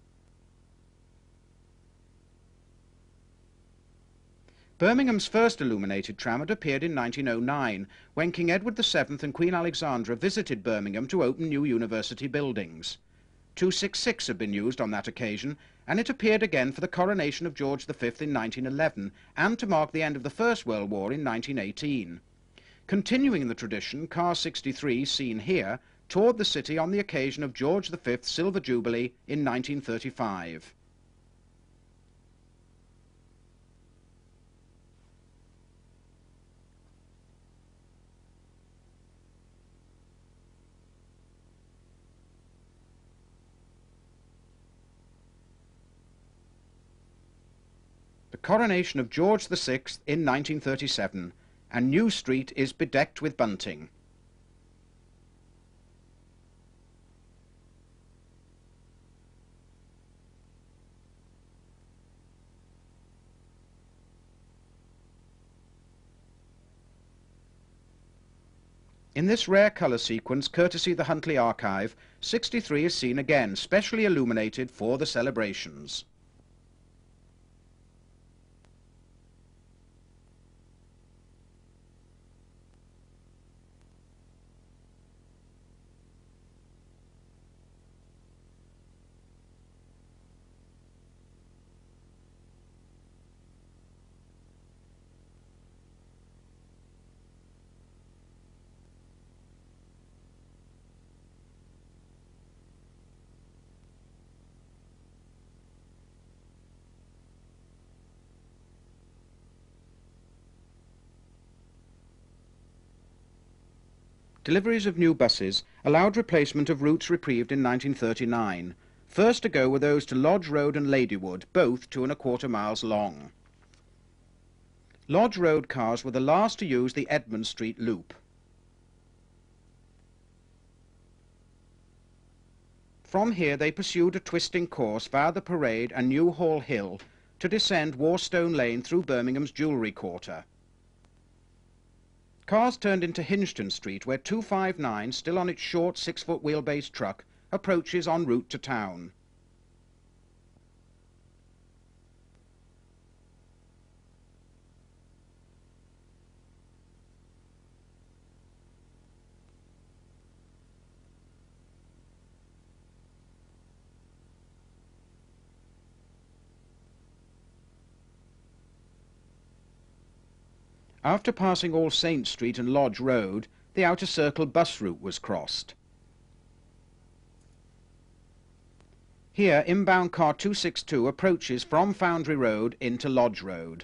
Birmingham's first illuminated tram had appeared in nineteen oh nine, when King Edward the seventh and Queen Alexandra visited Birmingham to open new university buildings. two sixty-six had been used on that occasion, and it appeared again for the coronation of George the fifth in nineteen eleven, and to mark the end of the First World War in nineteen eighteen. Continuing the tradition, car sixty-three, seen here, toured the city on the occasion of George the fifth's Silver Jubilee in nineteen thirty-five. The coronation of George the sixth in nineteen thirty-seven, and New Street is bedecked with bunting. In this rare colour sequence, courtesy the Huntley Archive, sixty-three is seen again, specially illuminated for the celebrations. Deliveries of new buses allowed replacement of routes reprieved in nineteen thirty-nine. First to go were those to Lodge Road and Ladywood, both two and a quarter miles long. Lodge Road cars were the last to use the Edmund Street loop. From here they pursued a twisting course via the Parade and Newhall Hill to descend Warstone Lane through Birmingham's Jewellery Quarter. Cars turned into Hinchton Street, where two five nine, still on its short six-foot wheelbase truck, approaches en route to town. After passing All Saints Street and Lodge Road, the Outer Circle bus route was crossed. Here, inbound car two six two approaches from Foundry Road into Lodge Road.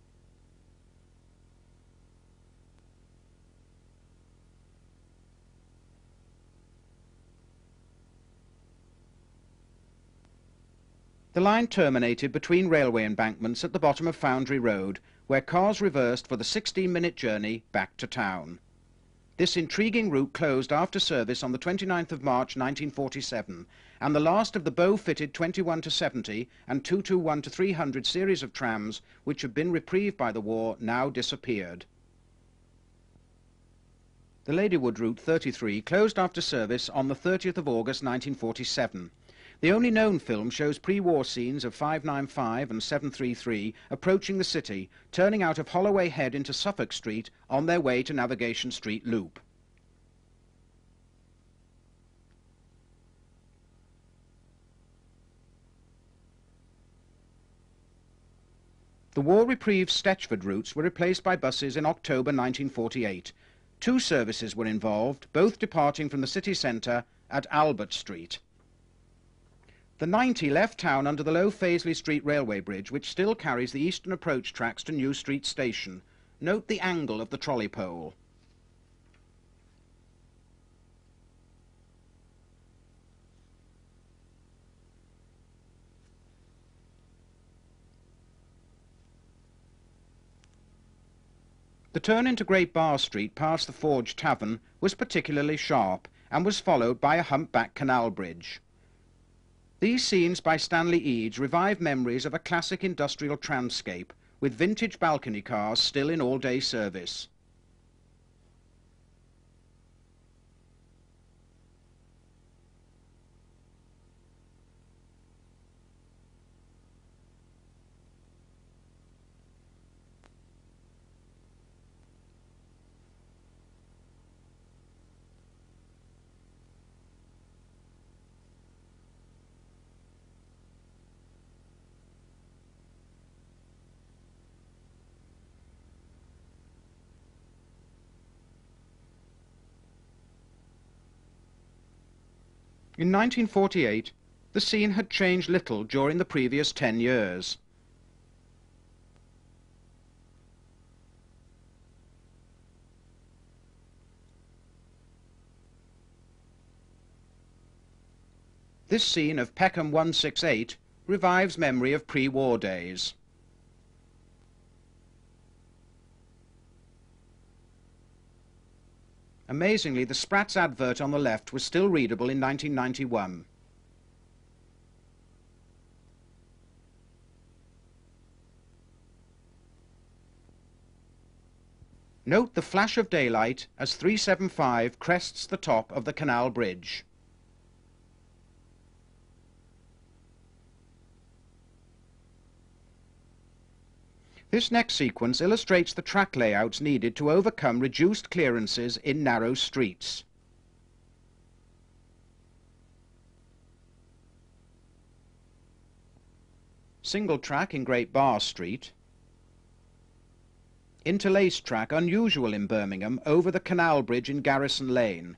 The line terminated between railway embankments at the bottom of Foundry Road, where cars reversed for the sixteen minute journey back to town. This intriguing route closed after service on the twenty-ninth of March nineteen forty-seven, and the last of the bow-fitted twenty-one to seventy and two twenty-one to three hundred series of trams, which had been reprieved by the war, now disappeared. The Ladywood Route thirty-three closed after service on the thirtieth of August nineteen forty-seven. The only known film shows pre-war scenes of five ninety-five and seven thirty-three approaching the city, turning out of Holloway Head into Suffolk Street on their way to Navigation Street Loop. The war-reprieved Stetchford routes were replaced by buses in October nineteen forty-eight. Two services were involved, both departing from the city centre at Albert Street. The ninety left town under the low Faisley Street railway bridge, which still carries the eastern approach tracks to New Street Station. Note the angle of the trolley pole. The turn into Great Bar Street past the Forge Tavern was particularly sharp and was followed by a humpback canal bridge. These scenes by Stanley Eads revive memories of a classic industrial tramscape, with vintage balcony cars still in all-day service. In nineteen forty-eight, the scene had changed little during the previous ten years. This scene of Peckham one sixty-eight revives memory of pre-war days. Amazingly, the Spratz advert on the left was still readable in nineteen ninety-one. Note the flash of daylight as three seventy-five crests the top of the canal bridge. This next sequence illustrates the track layouts needed to overcome reduced clearances in narrow streets. Single track in Great Bar Street. Interlaced track, unusual in Birmingham, over the canal bridge in Garrison Lane.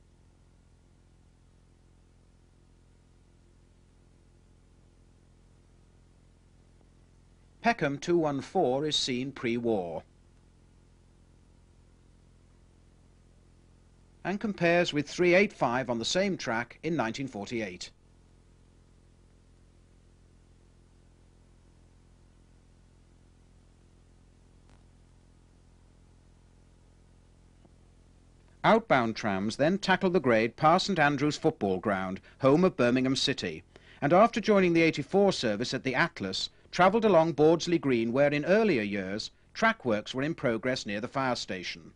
Peckham two one four is seen pre-war and compares with three eighty-five on the same track in nineteen forty-eight. Outbound trams then tackled the grade past St Andrew's football ground, home of Birmingham City, and after joining the eighty-four service at the Atlas, travelled along Bordsley Green where in earlier years track works were in progress near the fire station.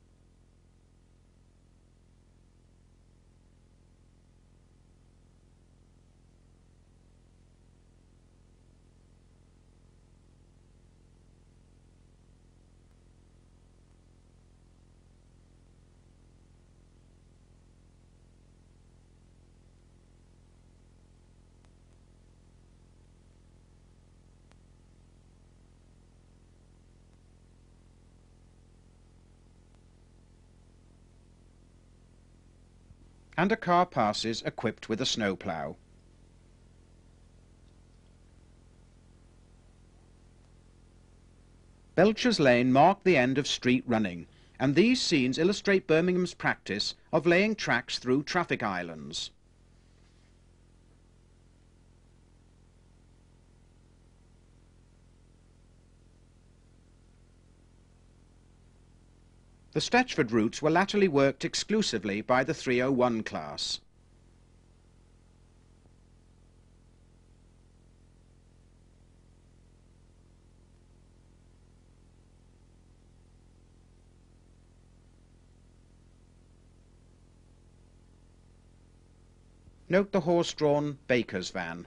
And a car passes equipped with a snowplough. Belcher's Lane marked the end of street running, and these scenes illustrate Birmingham's practice of laying tracks through traffic islands. The Stetchford routes were latterly worked exclusively by the three oh one class. Note the horse-drawn baker's van.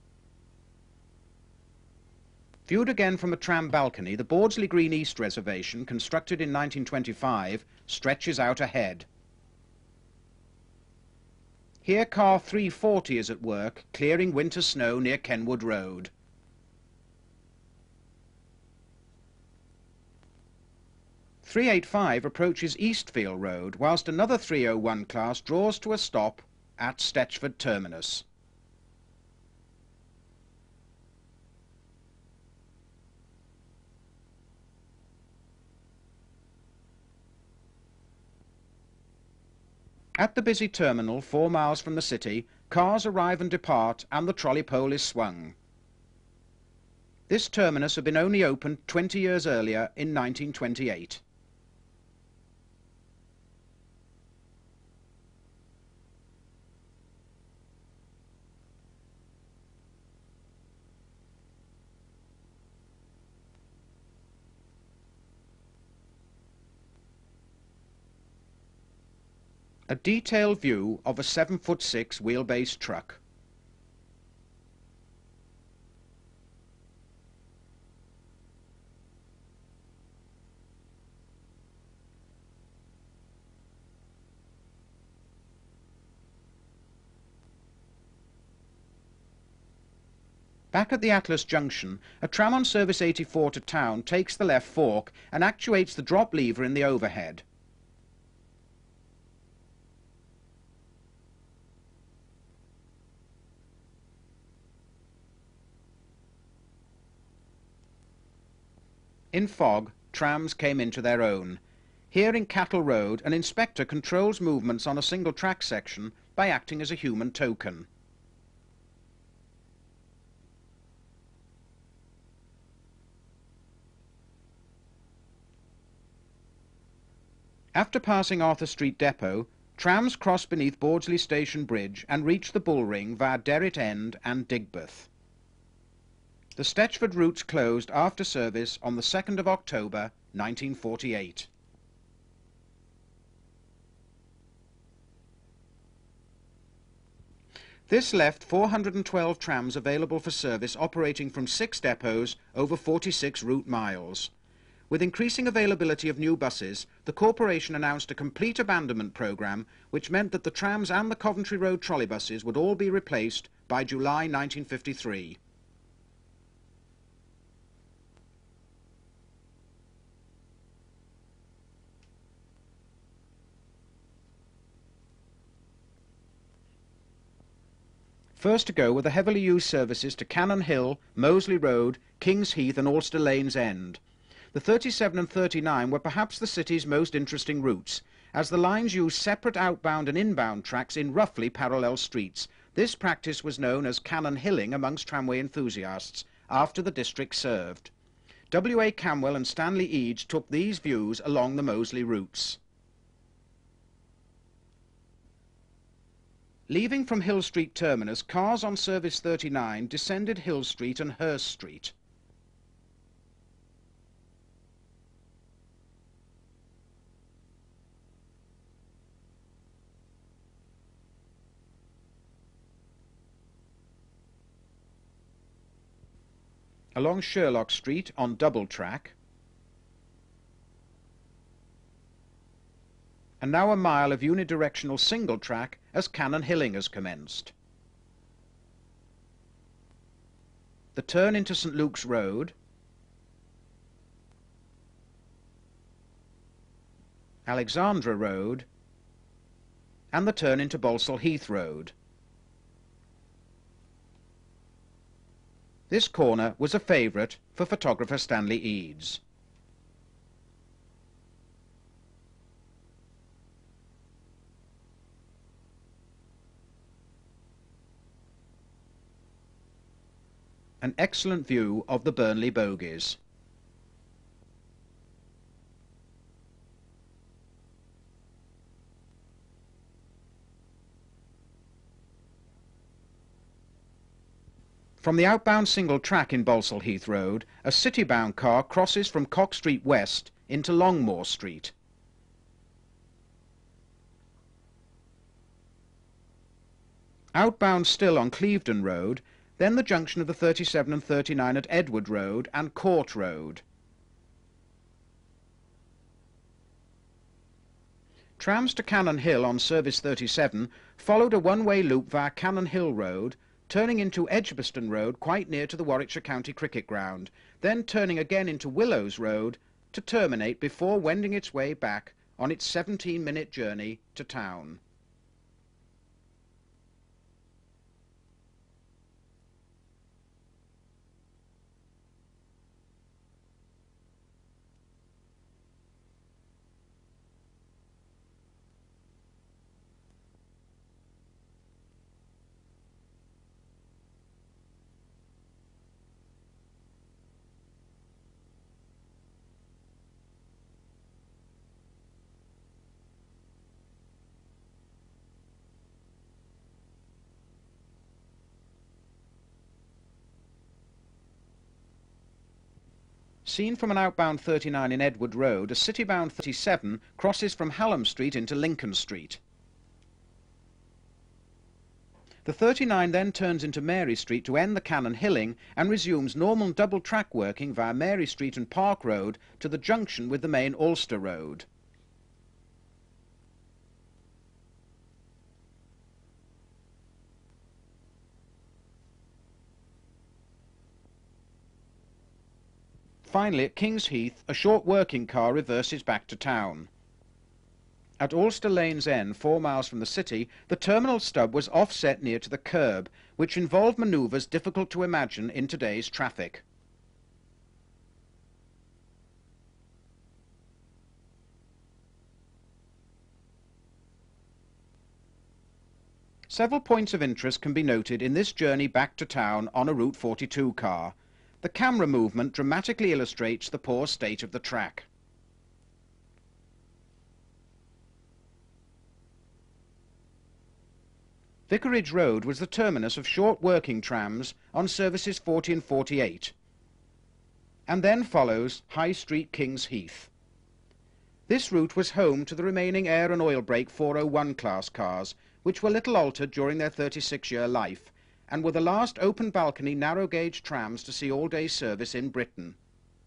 Viewed again from a tram balcony, the Bordsley Green East Reservation, constructed in nineteen twenty-five, stretches out ahead. Here car three forty is at work, clearing winter snow near Kenwood Road. three eighty-five approaches Eastfield Road, whilst another three oh one class draws to a stop at Stetchford Terminus. At the busy terminal, four miles from the city, cars arrive and depart and the trolley pole is swung. This terminus had been only opened twenty years earlier in nineteen twenty-eight. A detailed view of a seven foot six wheelbase truck. Back at the Atlas Junction, a tram on service eighty-four to town takes the left fork and actuates the drop lever in the overhead. In fog, trams came into their own. Here in Cattle Road, an inspector controls movements on a single track section by acting as a human token. After passing Arthur Street Depot, trams cross beneath Bordsley Station Bridge and reach the Bull Ring via Derrit End and Digbeth. The Stetchford routes closed after service on the second of October nineteen forty-eight. This left four hundred and twelve trams available for service operating from six depots over forty-six route miles. With increasing availability of new buses, the corporation announced a complete abandonment programme which meant that the trams and the Coventry Road trolleybuses would all be replaced by July nineteen fifty-three. First to go were the heavily used services to Cannon Hill, Moseley Road, King's Heath and Ulster Lane's End. The thirty-seven and thirty-nine were perhaps the city's most interesting routes, as the lines used separate outbound and inbound tracks in roughly parallel streets. This practice was known as Cannon Hilling amongst tramway enthusiasts, after the district served. W A Camwell and Stanley Eads took these views along the Moseley routes. Leaving from Hill Street terminus, cars on Service thirty-nine descended Hill Street and Hurst Street. Along Sherlock Street on double track, and now a mile of unidirectional single track as Cannon Hilling has commenced. The turn into St Luke's Road, Alexandra Road, and the turn into Balsall Heath Road. This corner was a favourite for photographer Stanley Eads. An excellent view of the Burnley bogies. From the outbound single track in Balsall Heath Road, a city-bound car crosses from Cock Street West into Longmore Street. Outbound still on Clevedon Road, then the junction of the thirty-seven and thirty-nine at Edward Road and Court Road. Trams to Cannon Hill on Service thirty-seven followed a one-way loop via Cannon Hill Road, turning into Edgbaston Road quite near to the Warwickshire County Cricket Ground, then turning again into Willows Road to terminate before wending its way back on its seventeen minute journey to town. Seen from an outbound thirty-nine in Edward Road, a city-bound thirty-seven crosses from Hallam Street into Lincoln Street. The thirty-nine then turns into Mary Street to end the Cannon Hilling and resumes normal double track working via Mary Street and Park Road to the junction with the main Ulster Road. Finally, at King's Heath, a short working car reverses back to town. At Ulster Lane's End, four miles from the city, the terminal stub was offset near to the curb, which involved manoeuvres difficult to imagine in today's traffic. Several points of interest can be noted in this journey back to town on a Route forty-two car. The camera movement dramatically illustrates the poor state of the track. Vicarage Road was the terminus of short working trams on services forty and forty-eight, and then follows High Street King's Heath. This route was home to the remaining air and oil brake four oh one class cars, which were little altered during their thirty-six year life, and were the last open balcony narrow gauge trams to see all day service in Britain.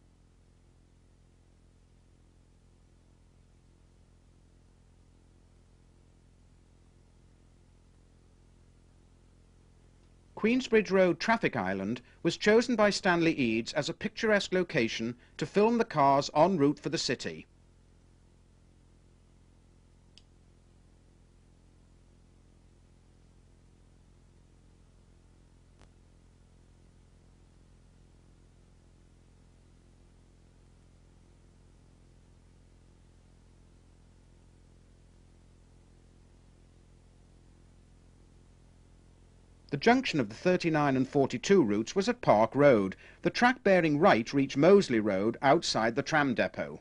Queensbridge Road Traffic Island was chosen by Stanley Eads as a picturesque location to film the cars en route for the city. The junction of the thirty-nine and forty-two routes was at Park Road. The track bearing right reached Moseley Road outside the tram depot.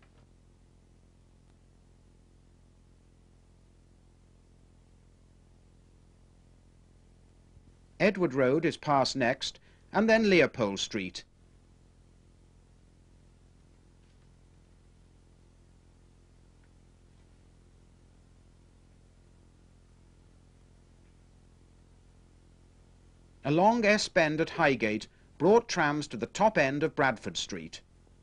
Edward Road is passed next, and then Leopold Street. A long S-bend at Highgate brought trams to the top end of Bradford Street.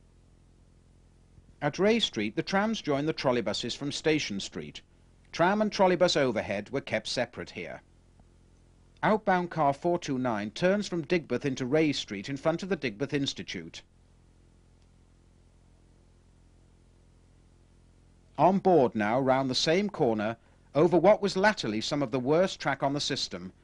At Ray Street, the trams joined the trolleybuses from Station Street. Tram and trolleybus overhead were kept separate here. Outbound car four two nine turns from Digbeth into Ray Street in front of the Digbeth Institute. On board now, round the same corner, over what was latterly some of the worst track on the system,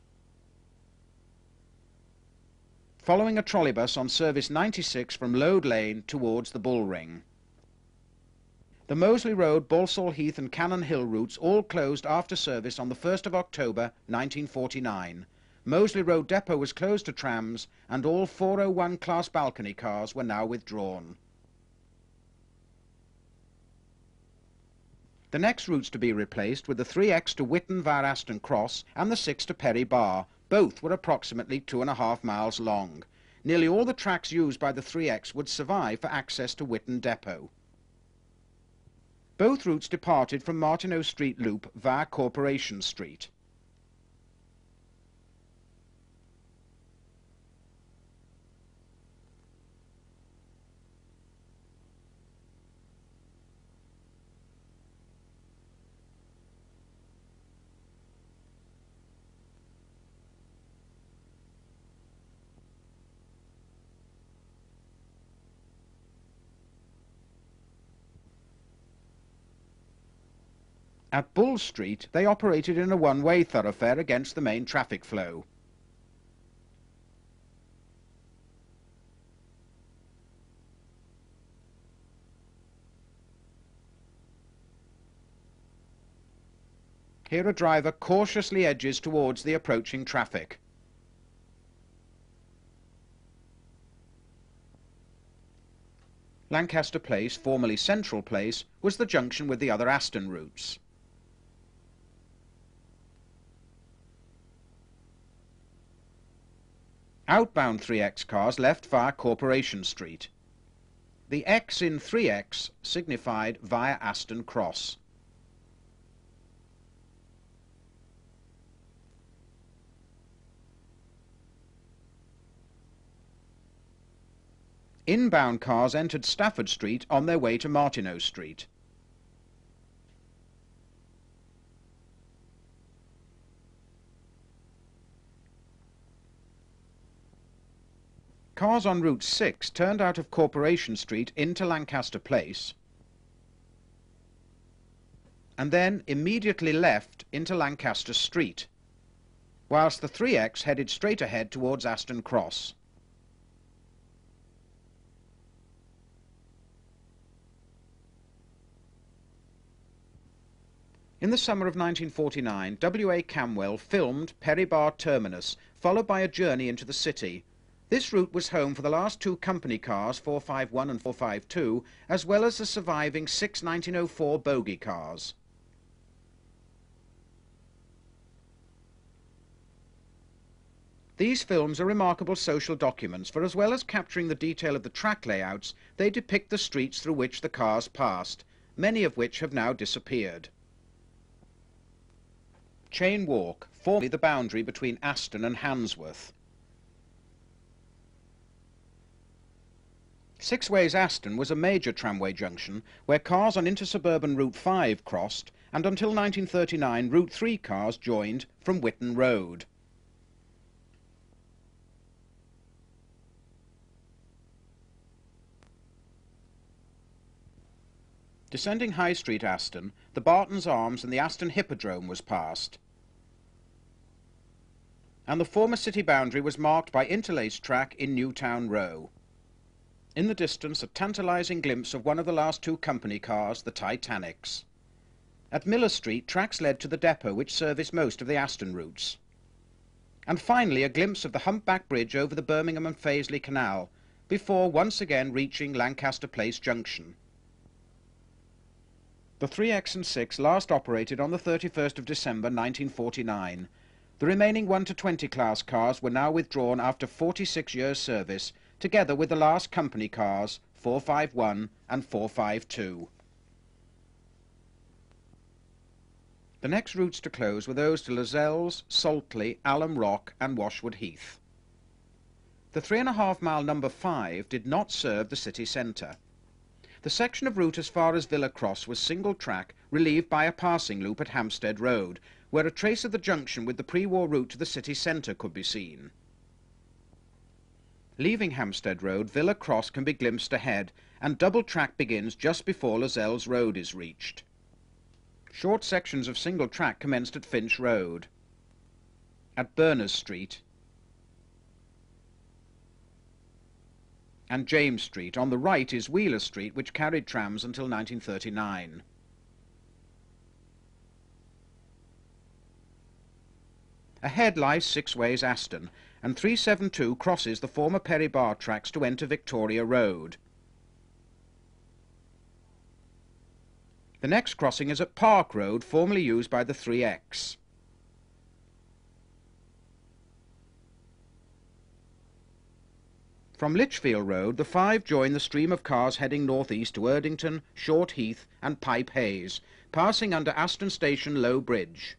following a trolleybus on service ninety-six from Lode Lane towards the Bull Ring. The Moseley Road, Balsall Heath and Cannon Hill routes all closed after service on the first of October nineteen forty-nine. Moseley Road depot was closed to trams and all four oh one class balcony cars were now withdrawn. The next routes to be replaced were the three X to Witton via Aston Cross and the six to Perry Bar. Both were approximately two and a half miles long. Nearly all the tracks used by the three X would survive for access to Witton depot. Both routes departed from Martineau Street Loop via Corporation Street. At Bull Street, they operated in a one-way thoroughfare against the main traffic flow. Here a driver cautiously edges towards the approaching traffic. Lancaster Place, formerly Central Place, was the junction with the other Aston routes. Outbound three X cars left via Corporation Street. The X in three X signified via Aston Cross. Inbound cars entered Stafford Street on their way to Martineau Street. Cars on Route six turned out of Corporation Street into Lancaster Place and then immediately left into Lancaster Street, whilst the three X headed straight ahead towards Aston Cross. In the summer of nineteen forty-nine, W A Camwell filmed Perry Bar Terminus, followed by a journey into the city. This route was home for the last two company cars, four five one and four five two, as well as the surviving six nineteen oh four bogie cars. These films are remarkable social documents, for as well as capturing the detail of the track layouts, they depict the streets through which the cars passed, many of which have now disappeared. Chain Walk, formerly the boundary between Aston and Handsworth. Six Ways Aston was a major tramway junction where cars on intersuburban Route five crossed, and until nineteen thirty-nine Route three cars joined from Witton Road. Descending High Street Aston, the Barton's Arms and the Aston Hippodrome was passed, and the former city boundary was marked by interlaced track in Newtown Row. In the distance, a tantalising glimpse of one of the last two company cars, the Titanics. At Miller Street, tracks led to the depot which serviced most of the Aston routes. And finally, a glimpse of the humpback bridge over the Birmingham and Fazeley Canal, before once again reaching Lancaster Place Junction. The three X and six last operated on the thirty-first of December nineteen forty-nine. The remaining one to twenty class cars were now withdrawn after forty-six years' service, together with the last company cars, four five one and four five two. The next routes to close were those to Lozells, Saltley, Alum Rock and Washwood Heath. The three and a half mile number five did not serve the city centre. The section of route as far as Villa Cross was single track, relieved by a passing loop at Hampstead Road, where a trace of the junction with the pre-war route to the city centre could be seen. Leaving Hampstead Road, Villa Cross can be glimpsed ahead, and double track begins just before Lozells Road is reached. Short sections of single track commenced at Finch Road, at Berners Street and James Street. On the right is Wheeler Street, which carried trams until nineteen thirty-nine. Ahead lies Six Ways Aston, and three seventy-two crosses the former Perry Bar tracks to enter Victoria Road. The next crossing is at Park Road, formerly used by the three X. From Lichfield Road, the five join the stream of cars heading northeast to Erdington, Short Heath and Pipe Hayes, passing under Aston Station Low Bridge.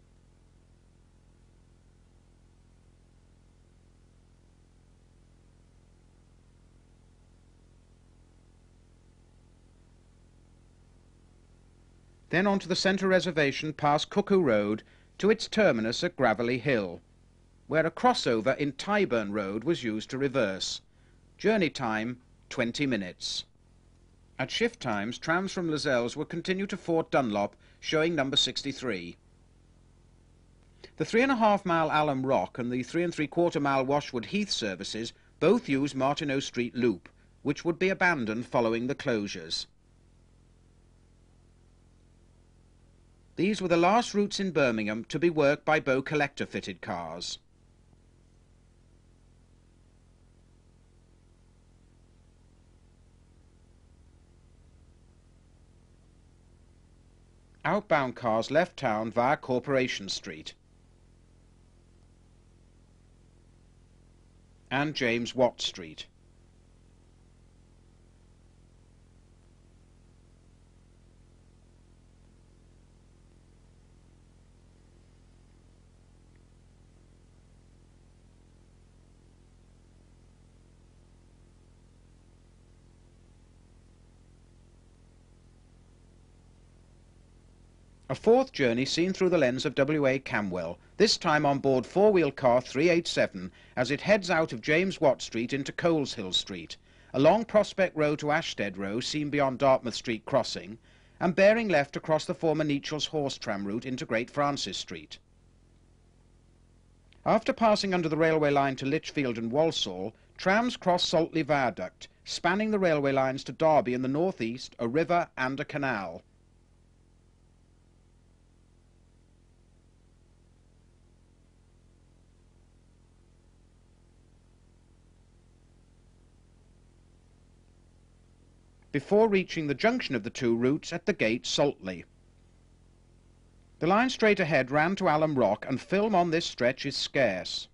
Then on to the centre reservation past Cuckoo Road to its terminus at Gravelly Hill, where a crossover in Tyburn Road was used to reverse. Journey time, twenty minutes. At shift times, trams from Lozells will continue to Fort Dunlop, showing number sixty-three. The three and a half mile Alum Rock and the three and three quarter mile Washwood Heath services both use Martineau Street Loop, which would be abandoned following the closures. These were the last routes in Birmingham to be worked by Bow collector-fitted cars. Outbound cars left town via Corporation Street and James Watt Street. A fourth journey seen through the lens of W A Camwell, this time on board four-wheel car three eighty-seven as it heads out of James Watt Street into Coleshill Street, along Prospect Row to Ashstead Row seen beyond Dartmouth Street crossing, and bearing left across the former Nechel's horse tram route into Great Francis Street. After passing under the railway line to Lichfield and Walsall, trams cross Saltley Viaduct, spanning the railway lines to Derby in the north-east, a river and a canal. Before reaching the junction of the two routes at the gate Saltley. The line straight ahead ran to Alum Rock, and film on this stretch is scarce.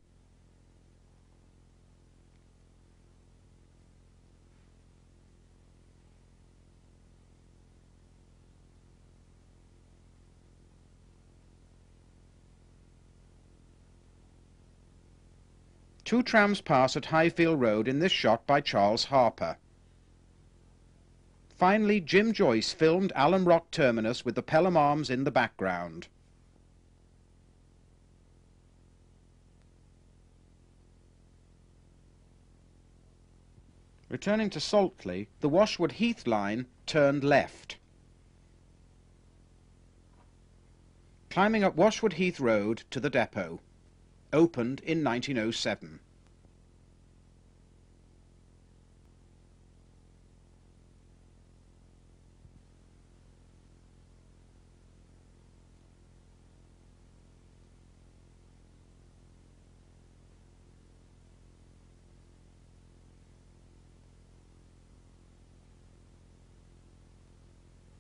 Two trams pass at Highfield Road in this shot by Charles Harper. Finally, Jim Joyce filmed Alum Rock Terminus with the Pelham Arms in the background. Returning to Saltley, the Washwood Heath line turned left. Climbing up Washwood Heath Road to the depot. Opened in nineteen oh seven.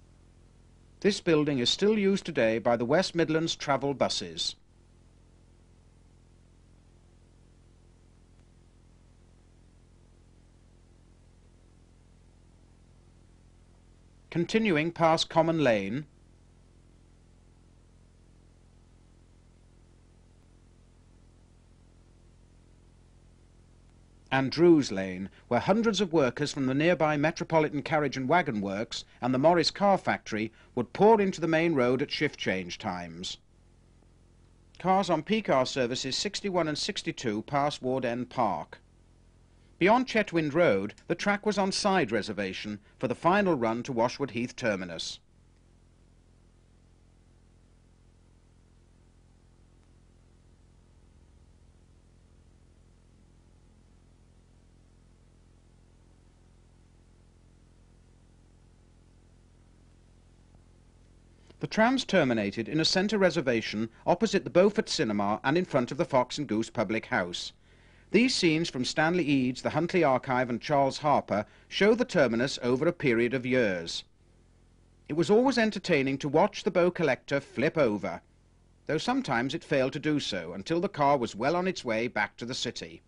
This building is still used today by the West Midlands travel buses. continuing past Common Lane, and Drews Lane, where hundreds of workers from the nearby Metropolitan Carriage and Wagon Works and the Morris Car Factory would pour into the main road at shift change times. Cars on peak hour services sixty-one and sixty-two pass Ward End Park. Beyond Chetwynd Road, the track was on side reservation for the final run to Washwood Heath terminus. The trams terminated in a centre reservation opposite the Beaufort Cinema and in front of the Fox and Goose public house. These scenes from Stanley Eads, the Huntley Archive and Charles Harper show the terminus over a period of years. It was always entertaining to watch the Bow Collector flip over, though sometimes it failed to do so until the car was well on its way back to the city.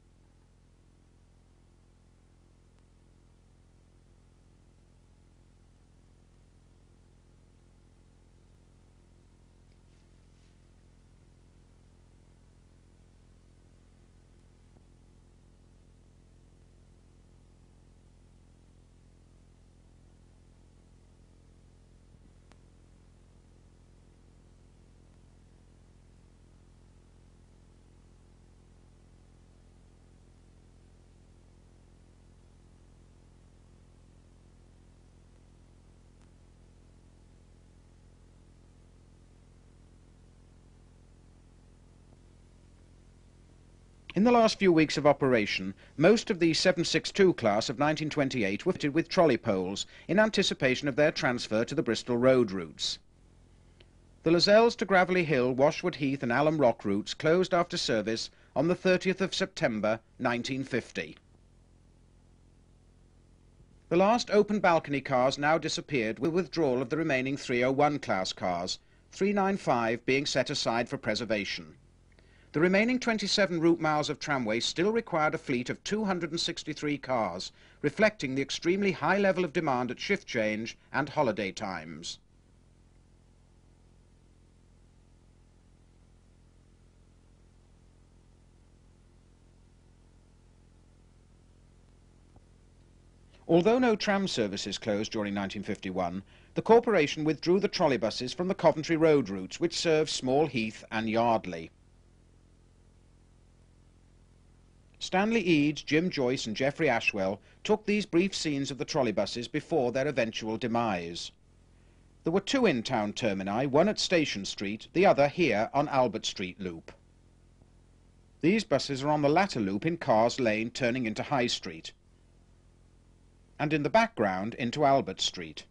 In the last few weeks of operation, most of the seven sixty-two class of nineteen twenty-eight were fitted with trolley poles in anticipation of their transfer to the Bristol Road routes. The Lozelles to Gravelly Hill, Washwood Heath and Alum Rock routes closed after service on the thirtieth of September nineteen fifty. The last open balcony cars now disappeared with withdrawal of the remaining three oh one class cars, three ninety-five being set aside for preservation. The remaining twenty-seven route miles of tramway still required a fleet of two hundred sixty-three cars, reflecting the extremely high level of demand at shift change and holiday times. Although no tram services closed during nineteen fifty-one, the corporation withdrew the trolleybuses from the Coventry Road routes which served Small Heath and Yardley. Stanley Eads, Jim Joyce and Geoffrey Ashwell took these brief scenes of the trolleybuses before their eventual demise. There were two in-town termini, one at Station Street, the other here on Albert Street Loop. These buses are on the latter loop in Cars Lane turning into High Street, and in the background into Albert Street.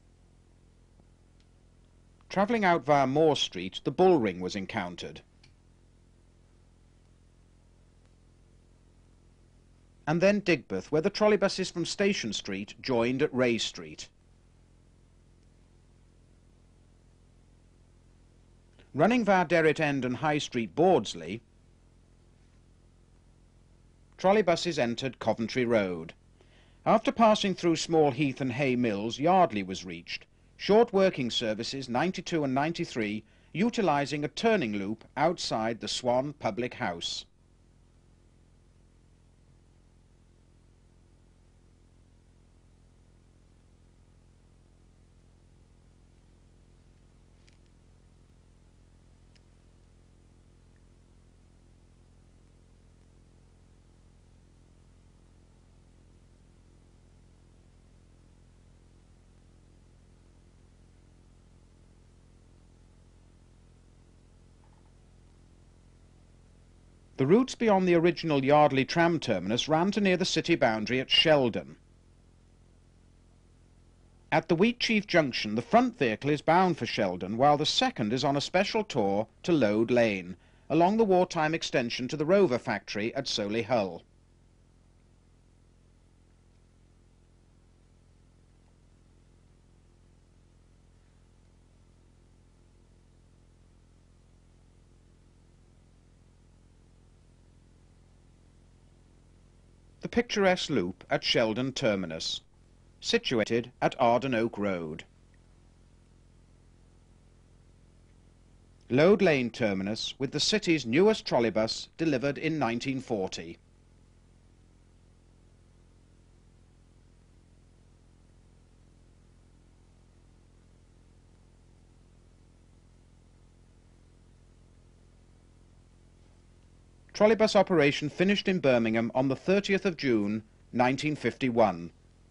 Travelling out via Moore Street, the Bull Ring was encountered. And then Digbeth, where the trolleybuses from Station Street joined at Ray Street. Running via Derrit End and High Street Bawdsley, trolleybuses entered Coventry Road. After passing through Small Heath and Hay Mills, Yardley was reached. Short working services ninety-two and ninety-three utilising a turning loop outside the Swan Public House. The routes beyond the original Yardley tram terminus ran to near the city boundary at Sheldon. At the Wheatsheaf Junction, the front vehicle is bound for Sheldon, while the second is on a special tour to Lode Lane, along the wartime extension to the Rover factory at Solihull. The picturesque loop at Sheldon Terminus. situated at Arden Oak Road. Lode Lane terminus with the city's newest trolleybus delivered in nineteen forty. Trolleybus operation finished in Birmingham on the thirtieth of June nineteen fifty-one.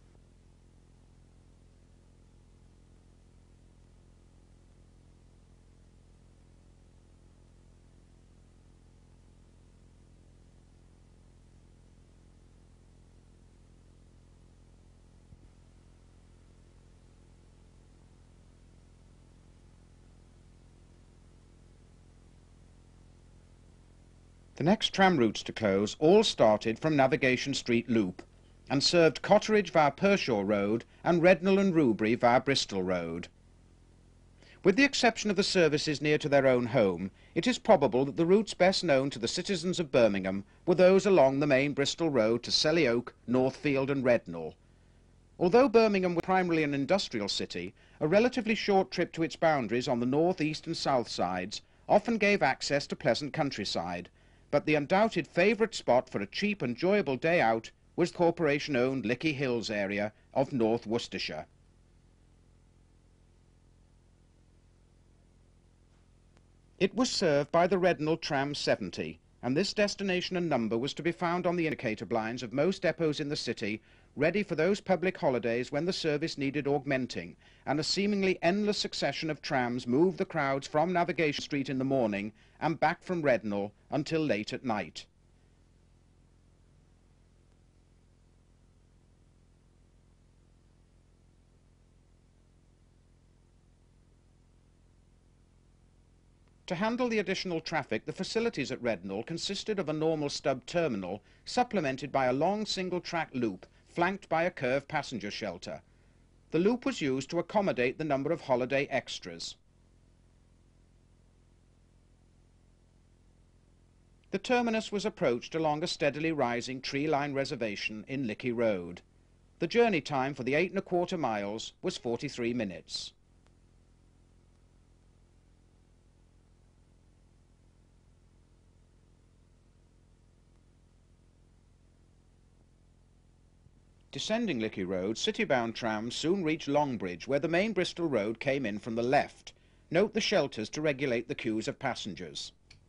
The next tram routes to close all started from Navigation Street Loop and served Cotteridge via Pershaw Road and Rednall and Rubery via Bristol Road. With the exception of the services near to their own home, it is probable that the routes best known to the citizens of Birmingham were those along the main Bristol Road to Selly Oak, Northfield and Rednall. Although Birmingham was primarily an industrial city, a relatively short trip to its boundaries on the north, east and south sides often gave access to pleasant countryside, but the undoubted favourite spot for a cheap and enjoyable day out was the corporation-owned Lickey Hills area of North Worcestershire. It was served by the Rednall Tram seventy, and this destination and number was to be found on the indicator blinds of most depots in the city, ready for those public holidays when the service needed augmenting, and a seemingly endless succession of trams moved the crowds from Navigation Street in the morning and back from Rednall until late at night. To handle the additional traffic, the facilities at Rednall consisted of a normal stub terminal supplemented by a long single-track loop flanked by a curved passenger shelter. The loop was used to accommodate the number of holiday extras. The terminus was approached along a steadily rising tree-line reservation in Lickey Road. The journey time for the eight and a quarter miles was forty-three minutes. Descending Lickey Road, city-bound trams soon reached Longbridge, where the main Bristol Road came in from the left. Note the shelters to regulate the queues of passengers.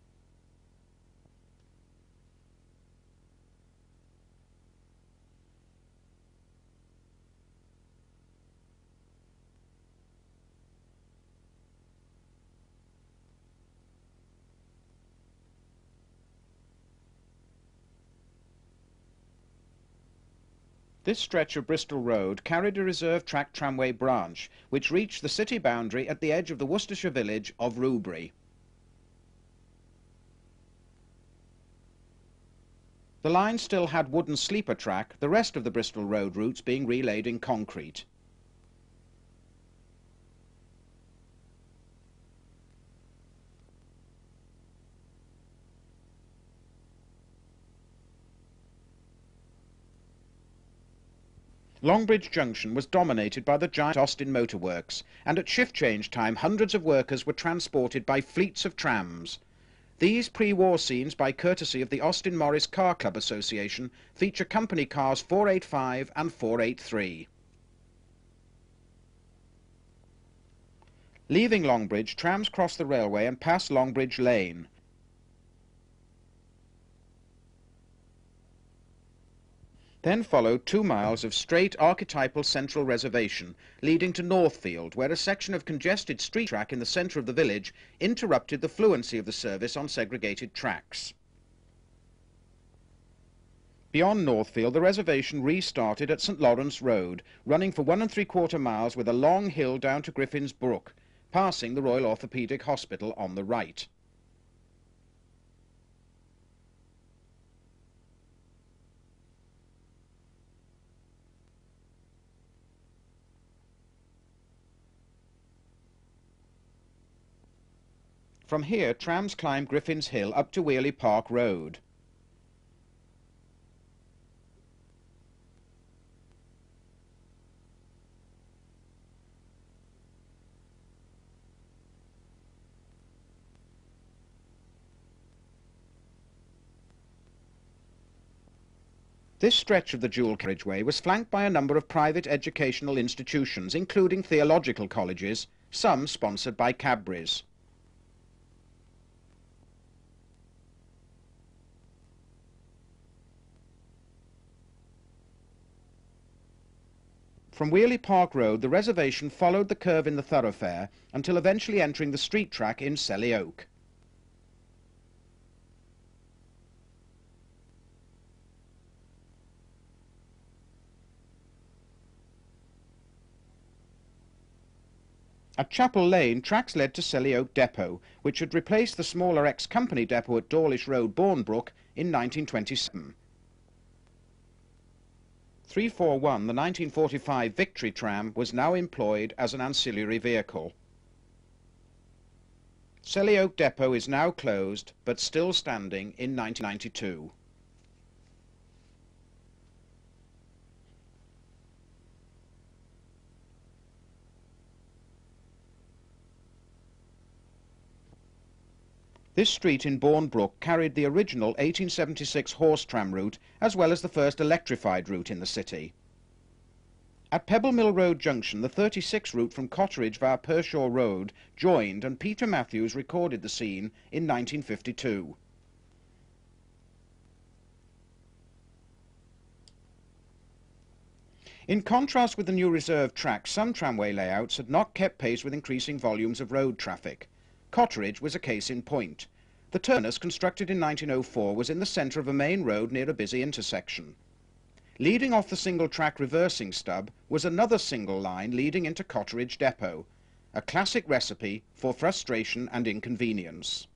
This stretch of Bristol Road carried a reserve track tramway branch, which reached the city boundary at the edge of the Worcestershire village of Rubery. The line still had wooden sleeper track, the rest of the Bristol Road routes being relaid in concrete. Longbridge Junction was dominated by the giant Austin Motor Works, and at shift change time hundreds of workers were transported by fleets of trams. These pre-war scenes, by courtesy of the Austin Morris Car Club Association, feature company cars four eighty-five and four eighty-three. Leaving Longbridge, trams cross the railway and pass Longbridge Lane. Then followed two miles of straight archetypal central reservation, leading to Northfield, where a section of congested street track in the centre of the village interrupted the fluency of the service on segregated tracks. Beyond Northfield, the reservation restarted at St Lawrence Road, running for one and three quarter miles with a long hill down to Griffin's Brook, passing the Royal Orthopaedic Hospital on the right. From here, trams climb Griffin's Hill up to Wheeley Park Road. This stretch of the dual carriageway was flanked by a number of private educational institutions, including theological colleges, some sponsored by Cadbury's. From Wheeley Park Road, the reservation followed the curve in the thoroughfare until eventually entering the street track in Selly Oak. At Chapel Lane, tracks led to Selly Oak Depot, which had replaced the smaller ex-company depot at Dawlish Road, Bournebrook, in nineteen twenty-seven. three forty-one, the nineteen forty-five Victory tram, was now employed as an ancillary vehicle. Selly Oak Depot is now closed, but still standing in nineteen ninety-two. This street in Bournebrook carried the original eighteen seventy-six horse tram route as well as the first electrified route in the city. At Pebble Mill Road Junction, the thirty-six route from Cotteridge via Pershaw Road joined, and Peter Matthews recorded the scene in nineteen fifty-two. In contrast with the new reserve track, some tramway layouts had not kept pace with increasing volumes of road traffic. Cotteridge was a case in point. The terminus, constructed in nineteen oh four, was in the centre of a main road near a busy intersection. Leading off the single-track reversing stub was another single line leading into Cotteridge Depot, a classic recipe for frustration and inconvenience.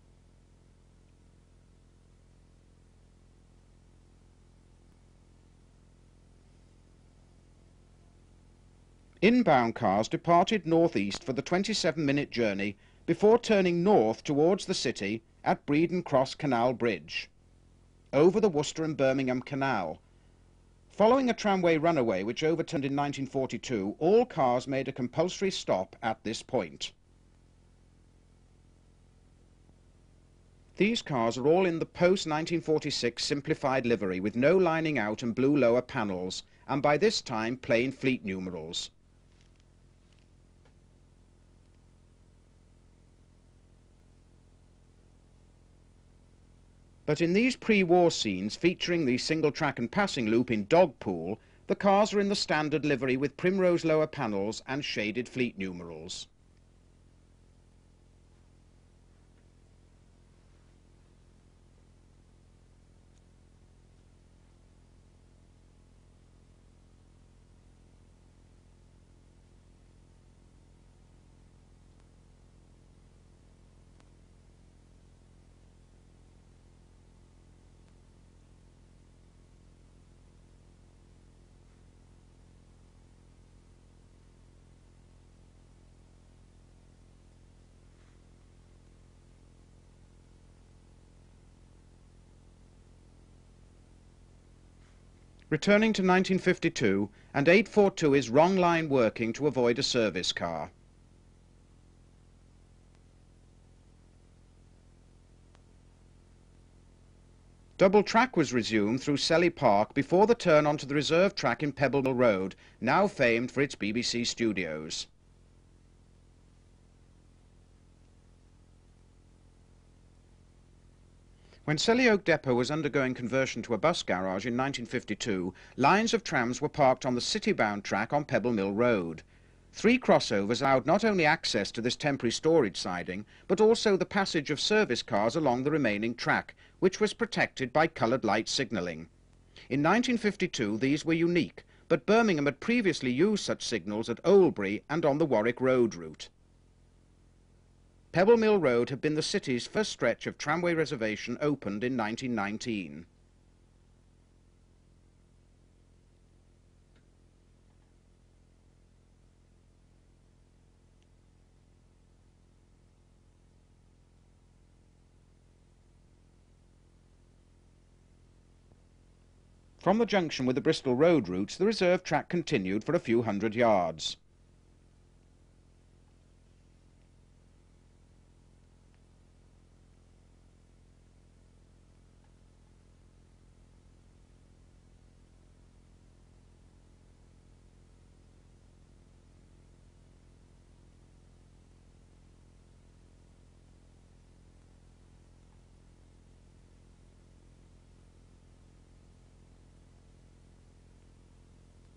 Inbound cars departed northeast for the twenty-seven minute journey before turning north towards the city at Breedon Cross Canal Bridge, over the Worcester and Birmingham Canal. Following a tramway runaway which overturned in nineteen forty-two, all cars made a compulsory stop at this point. These cars are all in the post nineteen forty-six simplified livery with no lining out and blue lower panels, and by this time plain fleet numerals. But in these pre-war scenes featuring the single track and passing loop in Dogpool, the cars are in the standard livery with primrose lower panels and shaded fleet numerals. Returning to nineteen fifty-two, and eight forty-two is wrong line working to avoid a service car. Double track was resumed through Selly Park before the turn onto the reserve track in Pebble Mill Road, now famed for its B B C studios. When Selly Oak Depot was undergoing conversion to a bus garage in nineteen fifty-two, lines of trams were parked on the city-bound track on Pebble Mill Road. Three crossovers allowed not only access to this temporary storage siding, but also the passage of service cars along the remaining track, which was protected by coloured light signalling. In nineteen fifty-two these were unique, but Birmingham had previously used such signals at Oldbury and on the Warwick Road route. Pebble Mill Road had been the city's first stretch of tramway reservation, opened in nineteen nineteen. From the junction with the Bristol Road routes, the reserve track continued for a few hundred yards.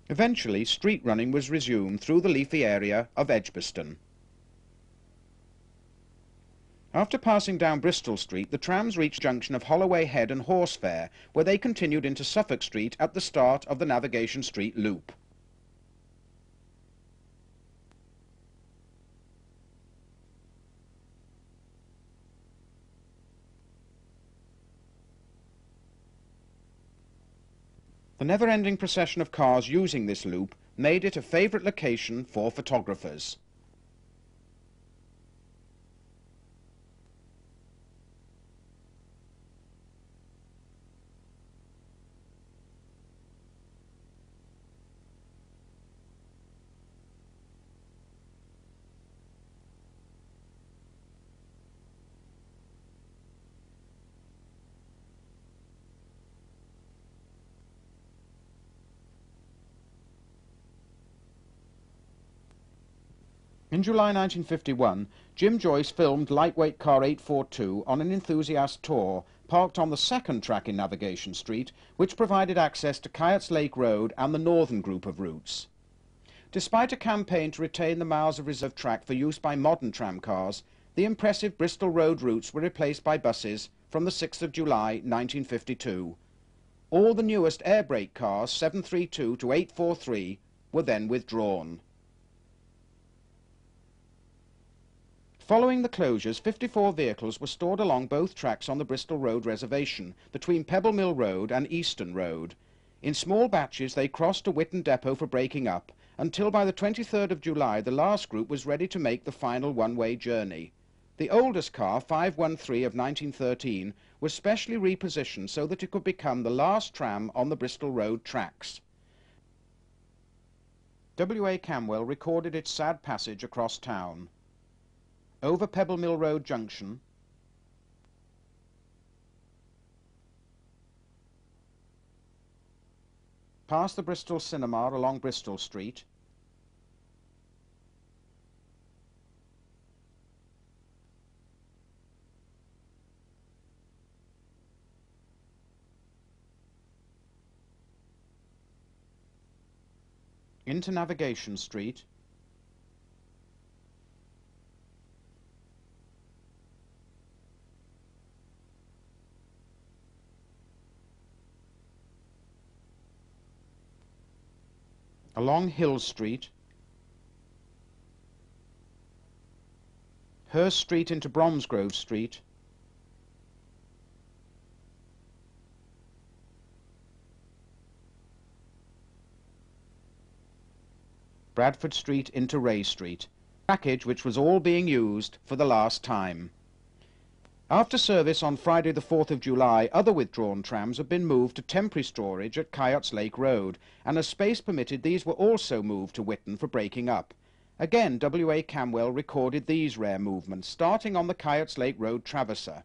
Eventually, street running was resumed through the leafy area of Edgbaston. After passing down Bristol Street, the trams reached the junction of Holloway Head and Horsefair, where they continued into Suffolk Street at the start of the Navigation Street loop. The never-ending procession of cars using this loop made it a favourite location for photographers. In July nineteen fifty-one, Jim Joyce filmed Lightweight Car eight forty-two on an enthusiast tour parked on the second track in Navigation Street, which provided access to Kyots Lake Road and the northern group of routes. Despite a campaign to retain the miles of reserved track for use by modern tram cars, the impressive Bristol Road routes were replaced by buses from the sixth of July nineteen fifty-two. All the newest air brake cars, seven thirty-two to eight forty-three, were then withdrawn. Following the closures, fifty-four vehicles were stored along both tracks on the Bristol Road reservation, between Pebble Mill Road and Easton Road. In small batches they crossed to Whitton Depot for breaking up, until by the twenty-third of July the last group was ready to make the final one-way journey. The oldest car, five one three of nineteen thirteen, was specially repositioned so that it could become the last tram on the Bristol Road tracks. W A Camwell recorded its sad passage across town. Over Pebble Mill Road Junction, past the Bristol Cinema along Bristol Street, into Navigation Street, along Hill Street, Hurst Street into Bromsgrove Street, Bradford Street into Ray Street, package which was all being used for the last time. After service on Friday the fourth of July, other withdrawn trams have been moved to temporary storage at Kyots Lake Road, and as space permitted these were also moved to Whitton for breaking up. Again, W A Camwell recorded these rare movements, starting on the Kyots Lake Road traverser.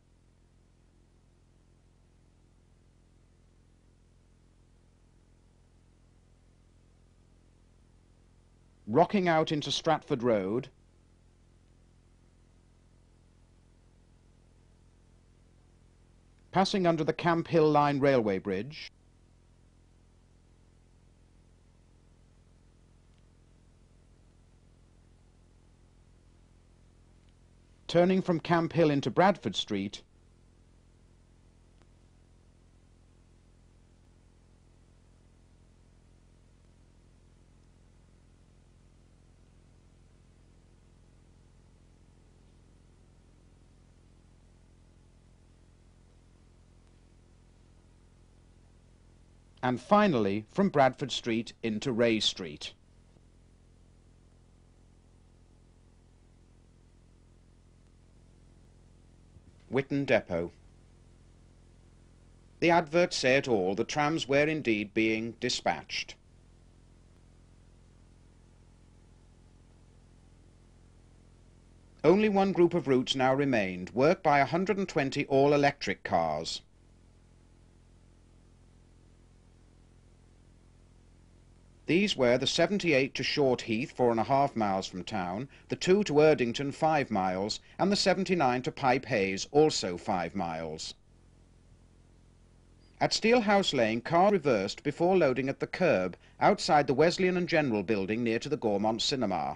Rocking out into Stratford Road, passing under the Camp Hill Line railway bridge, turning from Camp Hill into Bradford Street, and finally from Bradford Street into Ray Street. Whitton Depot. The adverts say it all, the trams were indeed being dispatched. Only one group of routes now remained, worked by one hundred and twenty all-electric cars. These were the seventy-eight to Short Heath, four and a half miles from town, the two to Erdington, five miles, and the seventy-nine to Pipe Hayes, also five miles. At Steelhouse Lane, car reversed before loading at the curb outside the Wesleyan and General building near to the Gaumont Cinema.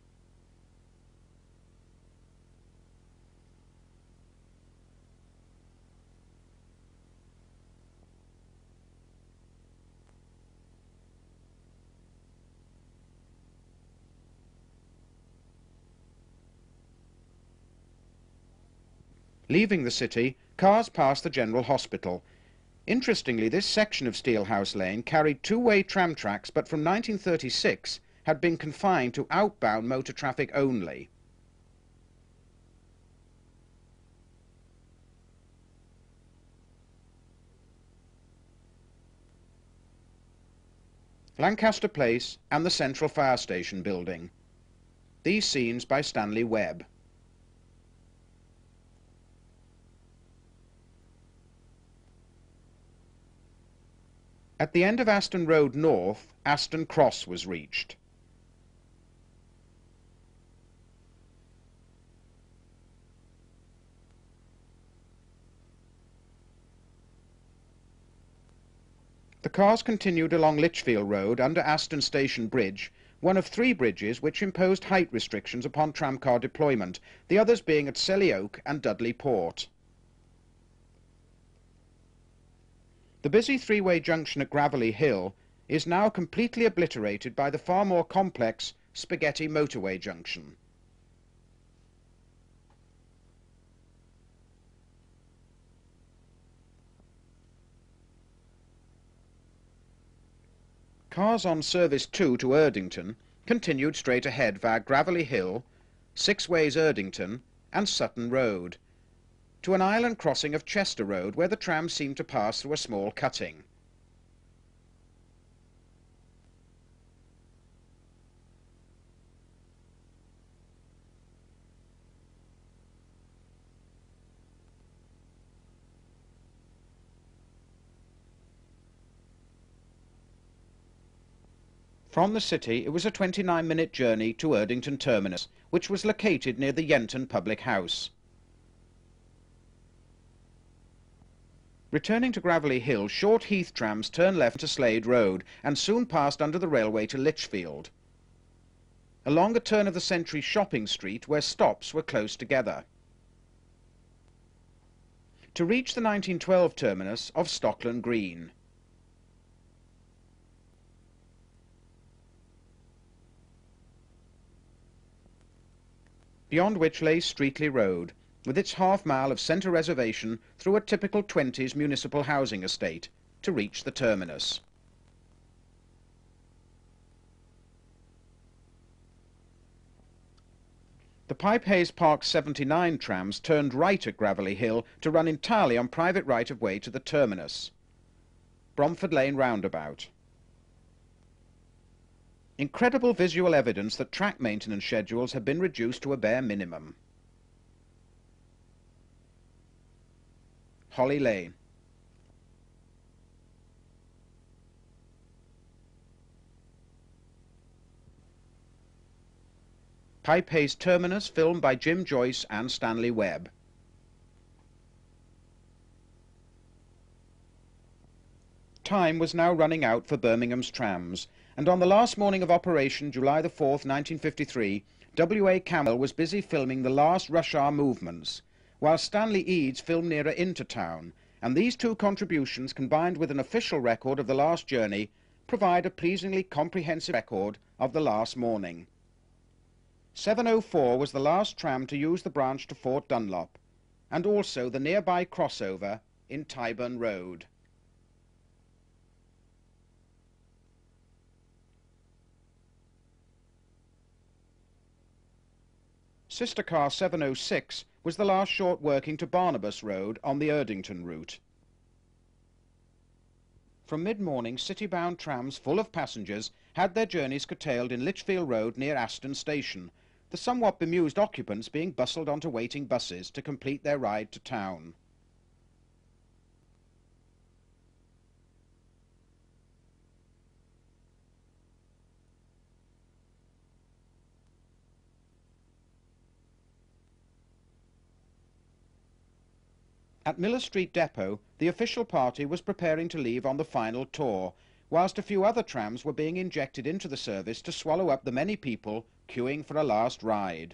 Leaving the city, cars passed the General Hospital. Interestingly, this section of Steelhouse Lane carried two-way tram tracks, but from nineteen thirty-six had been confined to outbound motor traffic only. Lancaster Place and the Central Fire Station building. These scenes by Stanley Webb. At the end of Aston Road North, Aston Cross was reached. The cars continued along Lichfield Road under Aston Station Bridge, one of three bridges which imposed height restrictions upon tramcar deployment, the others being at Selly Oak and Dudley Port. The busy three-way junction at Gravelly Hill is now completely obliterated by the far more complex Spaghetti Motorway Junction. Cars on Service two to Erdington continued straight ahead via Gravelly Hill, Six Ways Erdington and Sutton Road, to an island crossing of Chester Road where the tram seemed to pass through a small cutting. From the city, it was a twenty-nine minute journey to Erdington Terminus, which was located near the Yenton Public House. Returning to Gravelly Hill, short Heath trams turned left to Slade Road and soon passed under the railway to Lichfield. Along a turn-of-the-century shopping street where stops were close together. To reach the nineteen twelve terminus of Stockland Green. Beyond which lay Streatley Road, with its half-mile of centre reservation through a typical twenties municipal housing estate, to reach the terminus. The Pipe Hayes Park seventy-nine trams turned right at Gravelly Hill to run entirely on private right-of-way to the terminus. Bromford Lane roundabout. Incredible visual evidence that track maintenance schedules have been reduced to a bare minimum. Holly Lane. Pipe Hayes Terminus, filmed by Jim Joyce and Stanley Webb. Time was now running out for Birmingham's trams, and on the last morning of operation, July the fourth, nineteen fifty-three, W A Campbell was busy filming the last rush hour movements, while Stanley Eads filmed nearer into town, and these two contributions, combined with an official record of the last journey, provide a pleasingly comprehensive record of the last morning. seven oh four was the last tram to use the branch to Fort Dunlop, and also the nearby crossover in Tyburn Road. Sister car seven oh six was the last short working to Barnabas Road on the Erdington route. From mid-morning, city-bound trams full of passengers had their journeys curtailed in Lichfield Road near Aston Station, the somewhat bemused occupants being bustled onto waiting buses to complete their ride to town. At Miller Street Depot, the official party was preparing to leave on the final tour, whilst a few other trams were being injected into the service to swallow up the many people queuing for a last ride.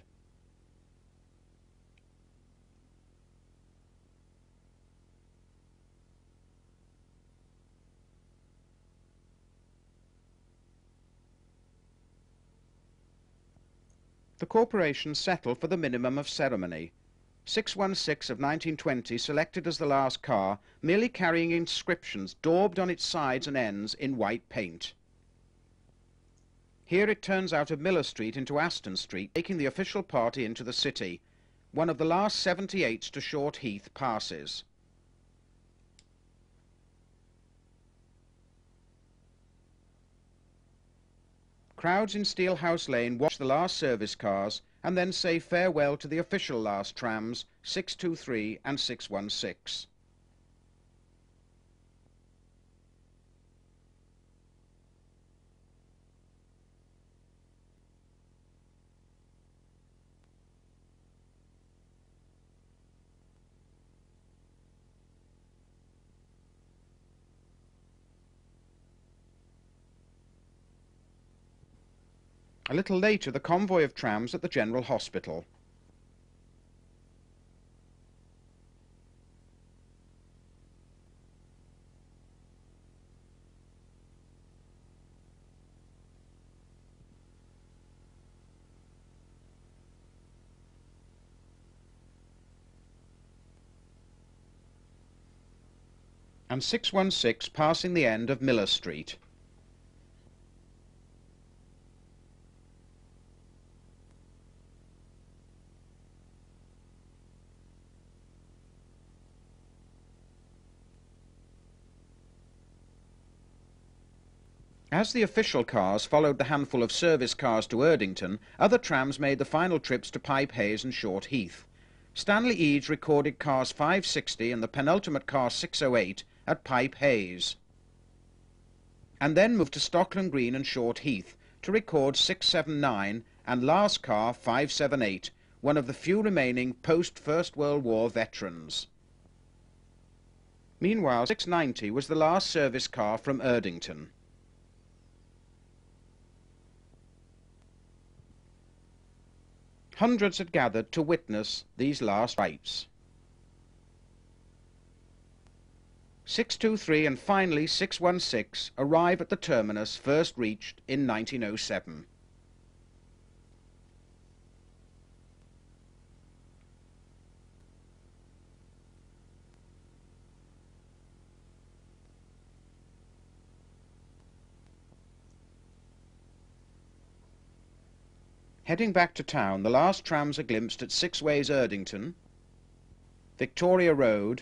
The corporation settled for the minimum of ceremony. six one six of nineteen twenty selected as the last car, merely carrying inscriptions daubed on its sides and ends in white paint. Here it turns out of Miller Street into Aston Street, taking the official party into the city. One of the last seventy-eights to Short Heath passes. Crowds in Steelhouse Lane watch the last service cars and then say farewell to the official last trams, six two three and six one six. A little later, the convoy of trams at the General Hospital. And six one six passing the end of Miller Street. As the official cars followed the handful of service cars to Erdington, other trams made the final trips to Pipe Hayes and Short Heath. Stanley Eads recorded cars five sixty and the penultimate car six oh eight at Pipe Hayes, and then moved to Stockland Green and Short Heath to record six seventy-nine and last car five seventy-eight, one of the few remaining post-First World War veterans. Meanwhile, six ninety was the last service car from Erdington. Hundreds had gathered to witness these last rites. six two three and finally six one six arrive at the terminus first reached in nineteen oh seven. Heading back to town, the last trams are glimpsed at Six Ways Erdington, Victoria Road,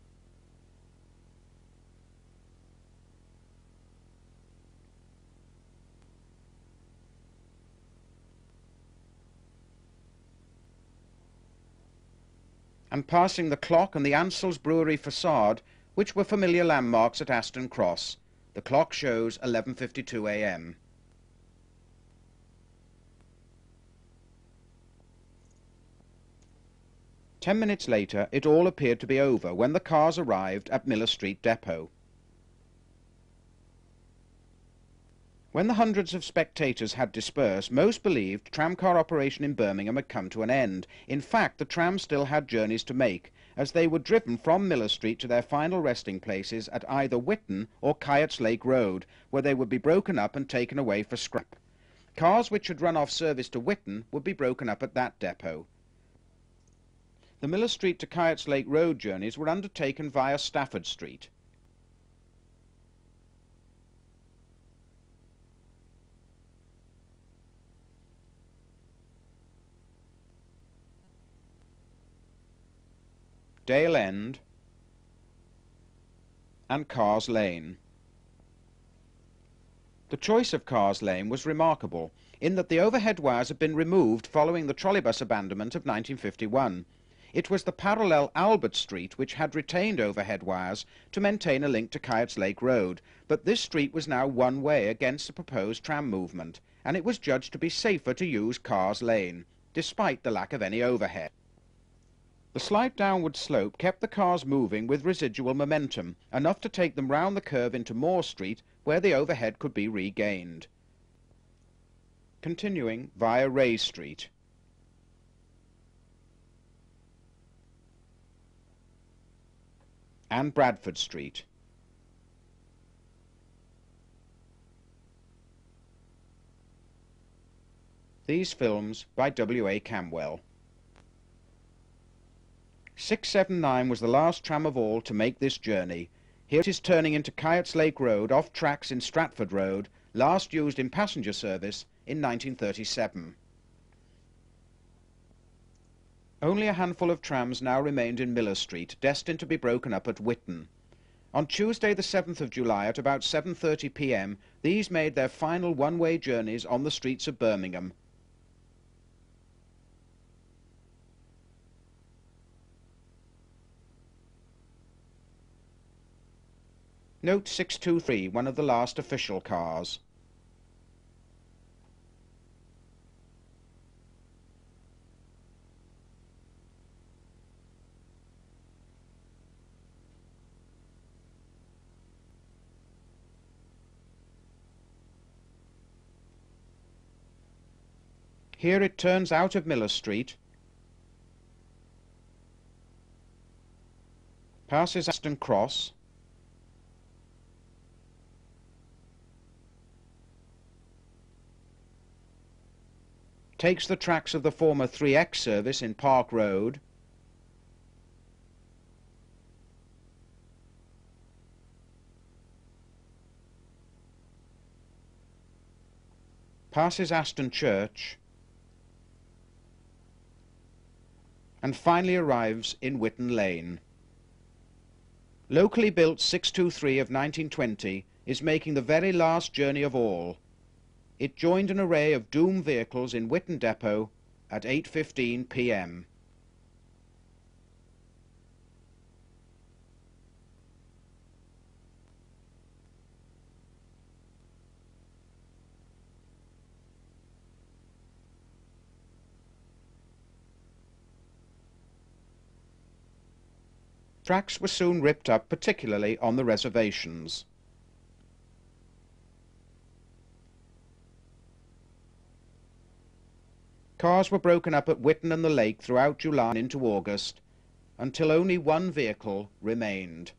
and passing the clock and the Ansell's Brewery facade, which were familiar landmarks at Aston Cross. The clock shows eleven fifty-two a m Ten minutes later, it all appeared to be over when the cars arrived at Miller Street Depot. When the hundreds of spectators had dispersed, most believed tramcar operation in Birmingham had come to an end. In fact, the trams still had journeys to make, as they were driven from Miller Street to their final resting places at either Whitton or Kyots Lake Road, where they would be broken up and taken away for scrap. Cars which had run off service to Whitton would be broken up at that depot. The Miller Street to Kyots Lake Road journeys were undertaken via Stafford Street. Dale End and Cars Lane. The choice of Cars Lane was remarkable, in that the overhead wires had been removed following the trolleybus abandonment of nineteen fifty-one. It was the parallel Albert Street which had retained overhead wires to maintain a link to Kyots Lake Road, but this street was now one way against the proposed tram movement, and it was judged to be safer to use Cars Lane, despite the lack of any overhead. The slight downward slope kept the cars moving with residual momentum, enough to take them round the curve into Moore Street, where the overhead could be regained. Continuing via Ray Street. And Bradford Street. These films by W A Camwell. six seventy-nine was the last tram of all to make this journey. Here it is turning into Coyotes Lake Road off tracks in Stratford Road, last used in passenger service in nineteen thirty-seven. Only a handful of trams now remained in Miller Street, destined to be broken up at Whitton. On Tuesday the seventh of July at about seven thirty p m these made their final one-way journeys on the streets of Birmingham. Note six two three, one of the last official cars. Here it turns out of Miller Street, passes Aston Cross, takes the tracks of the former three X service in Park Road, passes Aston Church, and finally arrives in Whitton Lane. Locally built six two three of nineteen twenty is making the very last journey of all. It joined an array of Doom vehicles in Whitton Depot at eight fifteen p m Tracks were soon ripped up, particularly on the reservations. Cars were broken up at Whitton and the Lake throughout July and into August, until only one vehicle remained.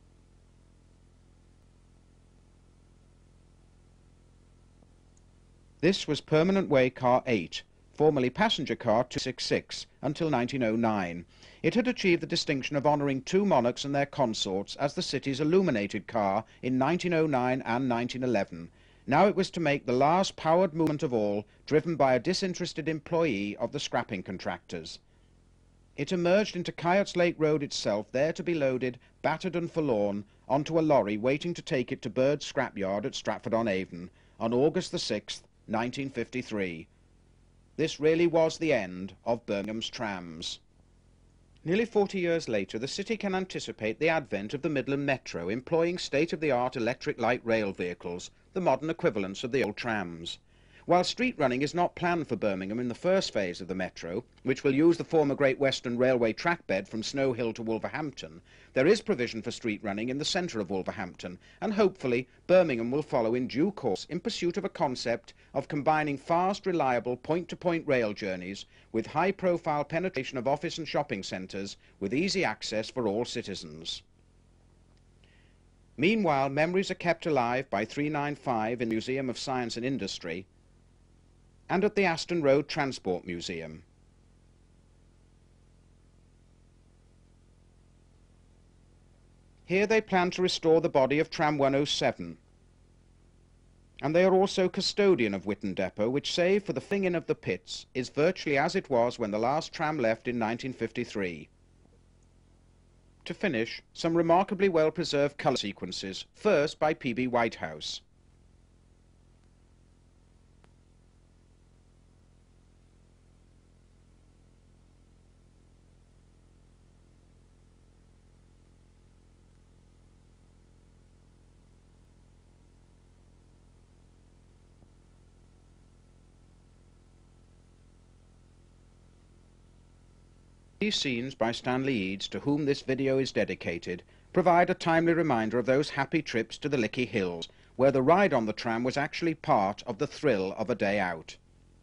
This was Permanent Way Car eight, formerly Passenger Car two sixty-six, until nineteen oh nine. It had achieved the distinction of honouring two monarchs and their consorts as the city's illuminated car in nineteen oh nine and nineteen eleven. Now it was to make the last powered movement of all, driven by a disinterested employee of the scrapping contractors. It emerged into Coyotes Lake Road itself, there to be loaded, battered and forlorn, onto a lorry waiting to take it to Bird's scrapyard at Stratford-on-Avon on August the sixth, nineteen fifty-three. This really was the end of Birmingham's trams. Nearly forty years later, the city can anticipate the advent of the Midland Metro, employing state-of-the-art electric light rail vehicles, the modern equivalents of the old trams. While street running is not planned for Birmingham in the first phase of the Metro, which will use the former Great Western Railway trackbed from Snow Hill to Wolverhampton, there is provision for street running in the centre of Wolverhampton, and hopefully Birmingham will follow in due course in pursuit of a concept of combining fast, reliable point-to-point rail journeys with high-profile penetration of office and shopping centres with easy access for all citizens. Meanwhile, memories are kept alive by three ninety-five in the Museum of Science and Industry and at the Aston Road Transport Museum. Here they plan to restore the body of Tram one oh seven, and they are also custodian of Whitton Depot, which, save for the filling in of the pits, is virtually as it was when the last tram left in nineteen fifty-three. To finish, some remarkably well-preserved colour sequences, first by P B Whitehouse. These scenes by Stanley Eads, to whom this video is dedicated, provide a timely reminder of those happy trips to the Lickey Hills, where the ride on the tram was actually part of the thrill of a day out.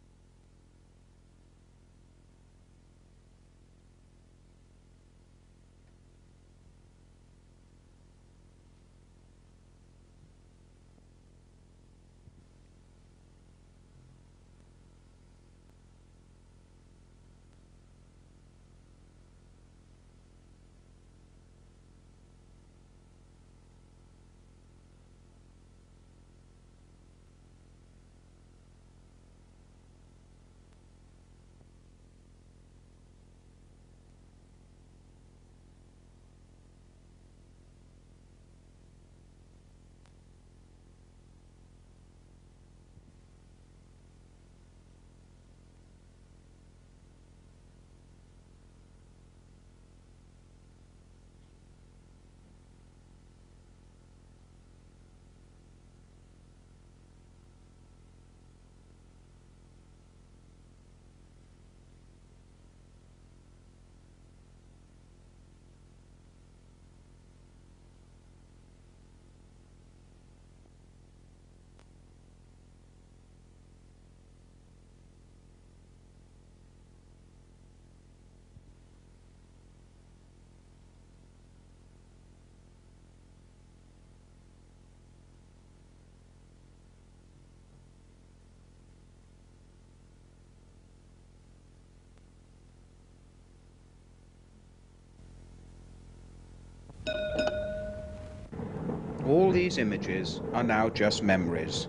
All these images are now just memories.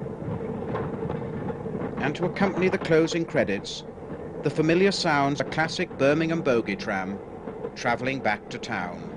And to accompany the closing credits, the familiar sounds of a classic Birmingham bogie tram travelling back to town.